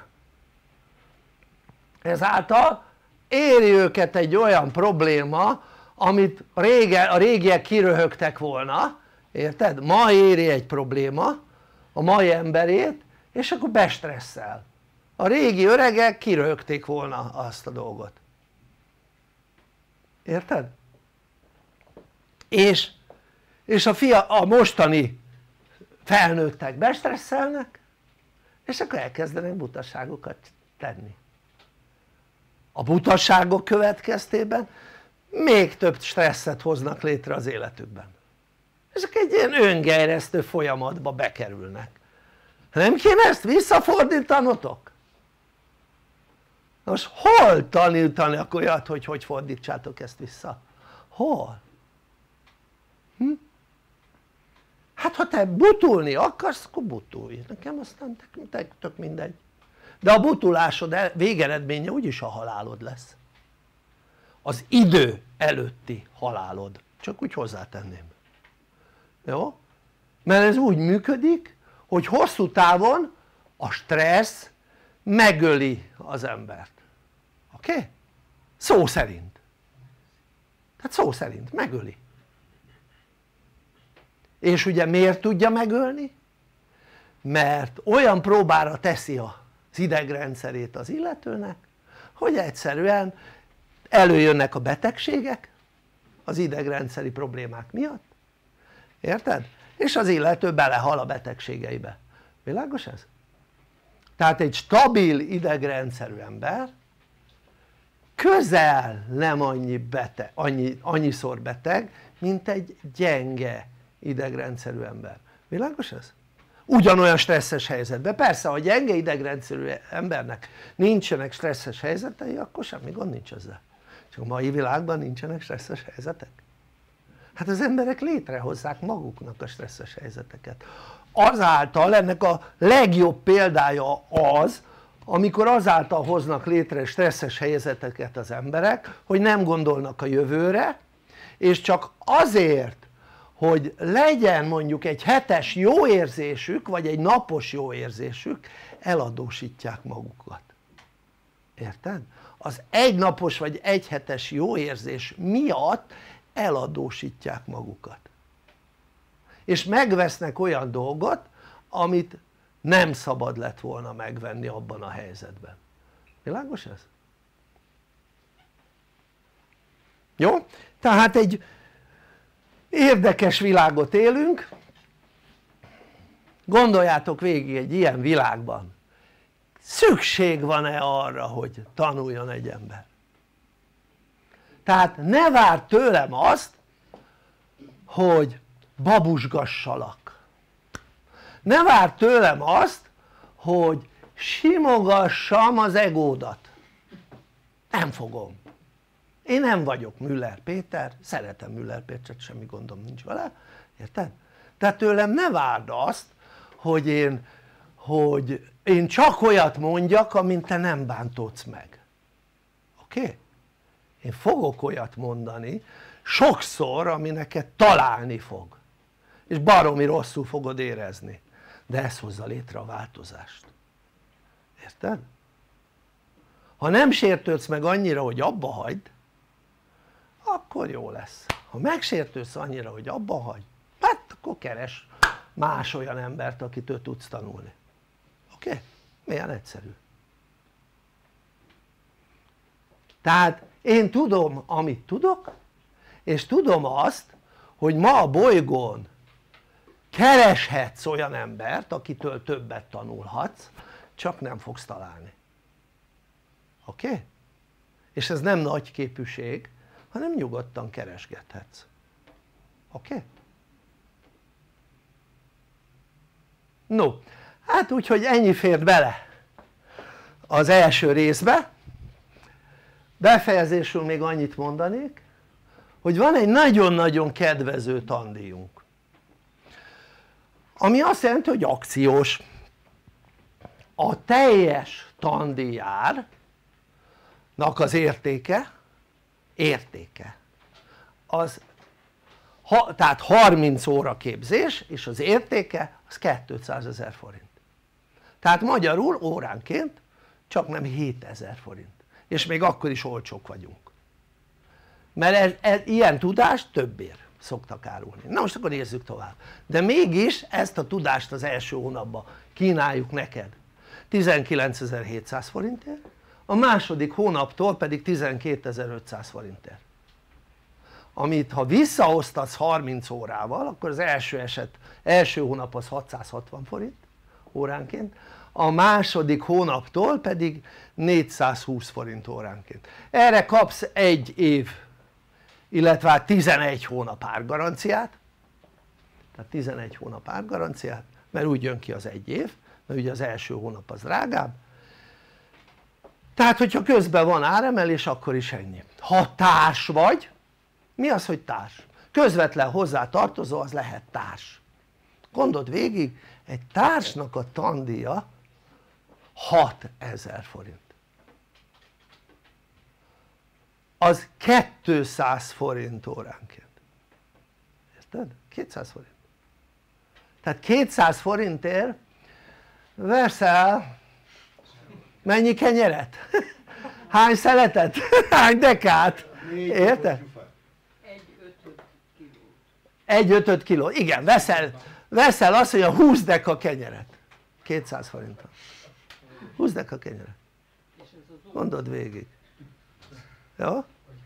Ezáltal éri őket egy olyan probléma, amit a régiek kiröhögtek volna, érted? ma éri egy probléma a mai emberét és akkor bestresszel. A régi öregek kirögték volna azt a dolgot, érted? és, és a, fia, a mostani felnőttek bestresszelnek és akkor elkezdenek butaságokat tenni. A butaságok következtében még több stresszet hoznak létre az életükben, ezek egy ilyen öngejresztő folyamatba bekerülnek. Nem kéne ezt visszafordítanotok? Most hol tanítanak olyat, hogy hogy fordítsátok ezt vissza? Hol? Hm? Hát ha te butulni akarsz, akkor butulj, nekem aztán tök mindegy, de a butulásod végeredménye úgyis a halálod lesz, az idő előtti halálod, csak úgy hozzátenném, jó? mert ez úgy működik hogy hosszú távon a stressz megöli az embert, oké? Okay? szó szerint, tehát szó szerint megöli. És ugye miért tudja megölni? mert olyan próbára teszi az idegrendszerét az illetőnek hogy egyszerűen előjönnek a betegségek az idegrendszeri problémák miatt, érted? és az illető belehal a betegségeibe, világos ez? tehát egy stabil idegrendszerű ember közel nem annyi beteg, annyi, annyiszor beteg mint egy gyenge idegrendszerű ember, világos ez? ugyanolyan stresszes helyzetben, persze ha gyenge idegrendszerű embernek nincsenek stresszes helyzetei akkor semmi gond nincs ezzel, csak a mai világban nincsenek stresszes helyzetek. hát az emberek létrehozzák maguknak a stresszes helyzeteket, azáltal ennek a legjobb példája az amikor azáltal hoznak létre stresszes helyzeteket az emberek hogy nem gondolnak a jövőre és csak azért hogy legyen mondjuk egy hetes jó érzésük vagy egy napos jó érzésük eladósítják magukat, érted? az egynapos vagy egyhetes jó érzés miatt eladósítják magukat és megvesznek olyan dolgot amit nem szabad lett volna megvenni abban a helyzetben, világos ez? jó? tehát egy érdekes világot élünk, gondoljátok végig egy ilyen világban szükség van-e arra hogy tanuljon egy ember? tehát ne várd tőlem azt hogy babusgassalak, ne várd tőlem azt hogy simogassam az egódat, nem fogom. Én nem vagyok Müller Péter, szeretem Müller Pétert, semmi gondom nincs vele, érted? tehát tőlem ne várd azt hogy én, hogy én csak olyat mondjak amint te nem bántódsz meg, oké? Okay? én fogok olyat mondani sokszor ami neked találni fog és baromi rosszul fogod érezni, de ez hozza létre a változást, érted? ha nem sértődsz meg annyira hogy abba hagyd akkor jó lesz, ha megsértődsz annyira hogy abba hagy hát akkor keres más olyan embert akitől tudsz tanulni, oké? Okay? milyen egyszerű. tehát én tudom amit tudok és tudom azt hogy ma a bolygón kereshetsz olyan embert akitől többet tanulhatsz csak nem fogsz találni, oké? Okay? és ez nem nagy képűség hanem nyugodtan keresgethetsz, oké? Okay? no, hát úgyhogy ennyi fért bele az első részbe. Befejezésül még annyit mondanék hogy van egy nagyon-nagyon kedvező tandíjunk ami azt jelenti hogy akciós. A teljes tandíjárnak az értéke értéke az ha, tehát harminc óra képzés és az értéke az kétszázezer forint, tehát magyarul óránként csak nem hétezer forint és még akkor is olcsók vagyunk mert ez, ez, ilyen tudás több ér, szoktak árulni. Na most akkor nézzük tovább, de mégis ezt a tudást az első hónapban kínáljuk neked tizenkilencezer-hétszáz forintért, a második hónaptól pedig tizenkétezer-ötszáz forintért, amit ha visszaosztatsz harminc órával, akkor az első eset, első hónap az hatszázhatvan forint óránként, a második hónaptól pedig négyszázhúsz forint óránként. Erre kapsz egy év, illetve hát tizenegy hónap árgaranciát, tehát tizenegy hónap árgaranciát, mert úgy jön ki az egy év, mert ugye az első hónap az drágább, tehát hogyha közben van áremelés akkor is ennyi. Ha társ vagy, mi az hogy társ? Közvetlen hozzá tartozó az lehet társ. Gondold végig, egy társnak a tandíja hatezer forint, az kétszáz forint óránként, érted? kétszáz forint, tehát kétszáz forintért veszel mennyi kenyeret? Hány szeletet? Hány dekát? Érted? egy ötöd kiló, igen, veszel, veszel azt, hogy a húsz deka kenyeret kétszáz forintra, húsz deka kenyeret, gondold végig, jó?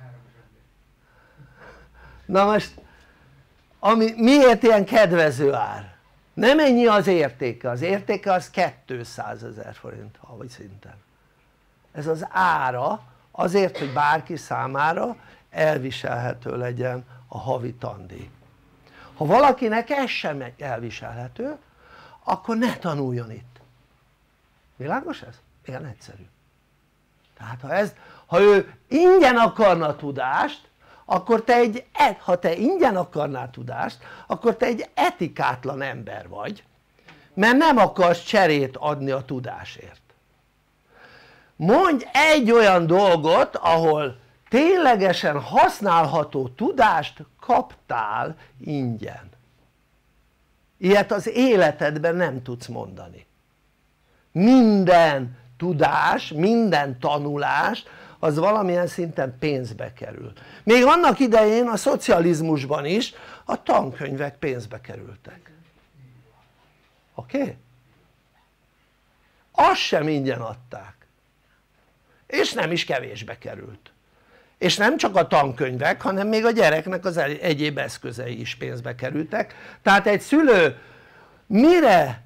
Na most ami, miért ilyen kedvező ár? nem ennyi az értéke, az értéke az kétszázezer forint havi szinten, ez az ára azért hogy bárki számára elviselhető legyen a havi tandíj. Ha valakinek ez sem elviselhető akkor ne tanuljon itt, világos ez? ilyen egyszerű. Tehát ha, ez, ha ő ingyen akarna tudást, akkor te egy, ha te ingyen akarnál tudást, akkor te egy etikátlan ember vagy, mert nem akarsz cserét adni a tudásért. Mondj egy olyan dolgot, ahol ténylegesen használható tudást kaptál ingyen. Ilyet az életedben nem tudsz mondani. Minden tudás, minden tanulás az valamilyen szinten pénzbe kerül. Még annak idején a szocializmusban is a tankönyvek pénzbe kerültek. Oké? Okay? Azt sem ingyen adták. És nem is kevésbe került. És nem csak a tankönyvek, hanem még a gyereknek az egyéb eszközei is pénzbe kerültek. Tehát egy szülő mire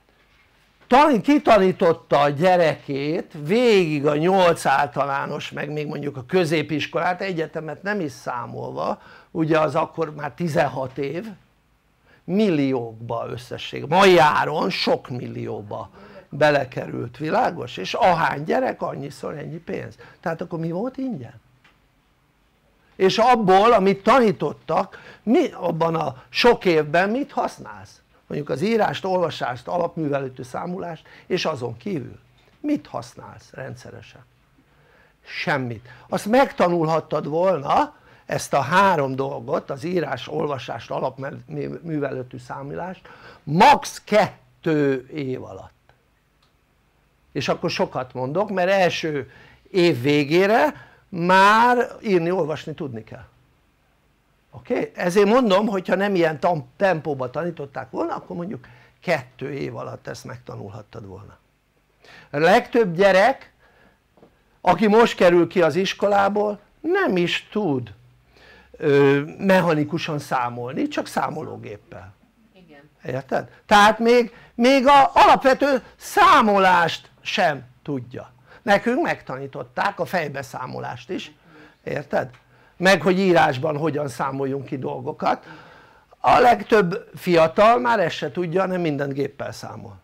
kitanította a gyerekét végig a nyolc általános, meg még mondjuk a középiskolát, egyetemet nem is számolva, ugye az akkor már tizenhat év, milliókba összesség, mai áron sok millióba belekerült, világos? És ahány gyerek annyiszor ennyi pénz, tehát akkor mi volt ingyen? És abból amit tanítottak, mi abban a sok évben mit használsz? Mondjuk az írást, olvasást, alapművelőtű számolást, és azon kívül mit használsz rendszeresen? Semmit. Azt megtanulhattad volna ezt a három dolgot, az írás, olvasást, alapművelőtű számolást max. kettő év alatt. És akkor sokat mondok, mert első év végére már írni, olvasni tudni kell. Oké? Okay? Ezért mondom, hogyha nem ilyen tempóban tanították volna, akkor mondjuk kettő év alatt ezt megtanulhattad volna. A legtöbb gyerek, aki most kerül ki az iskolából, nem is tud ö, mechanikusan számolni, csak számológéppel. Igen. Érted? Tehát még, még az alapvető számolást sem tudja. Nekünk megtanították a fejbeszámolást is, érted? Meg hogy írásban hogyan számoljunk ki dolgokat. A legtöbb fiatal már ezt se tudja, hanem mindent géppel számol.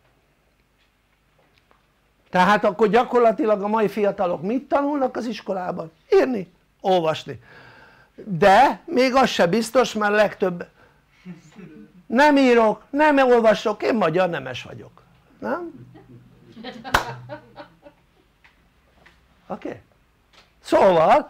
Tehát akkor gyakorlatilag a mai fiatalok mit tanulnak az iskolában? Írni, olvasni. De még az se biztos, mert legtöbb nem írok, nem olvasok, én magyar nemes vagyok, nem? Oké? Okay? Szóval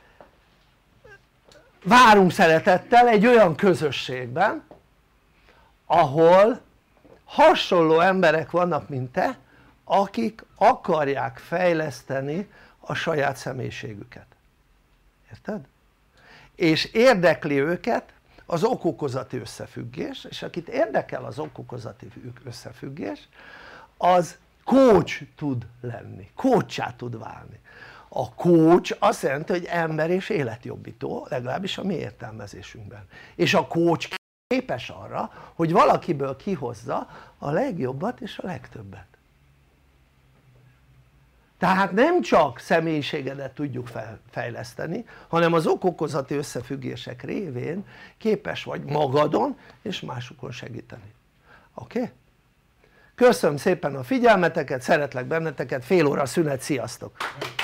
várunk szeretettel egy olyan közösségben ahol hasonló emberek vannak mint te, akik akarják fejleszteni a saját személyiségüket, érted? És érdekli őket az okokozati összefüggés, és akit érdekel az okokozati összefüggés az coach tud lenni, coachá tud válni. A coach azt jelenti, hogy ember és életjobbító, legalábbis a mi értelmezésünkben, és a coach képes arra, hogy valakiből kihozza a legjobbat és a legtöbbet. Tehát nem csak személyiségedet tudjuk fejleszteni, hanem az okokozati összefüggések révén képes vagy magadon és másokon segíteni. Oké? Okay? Köszönöm szépen a figyelmeteket, szeretlek benneteket, fél óra szünet, sziasztok!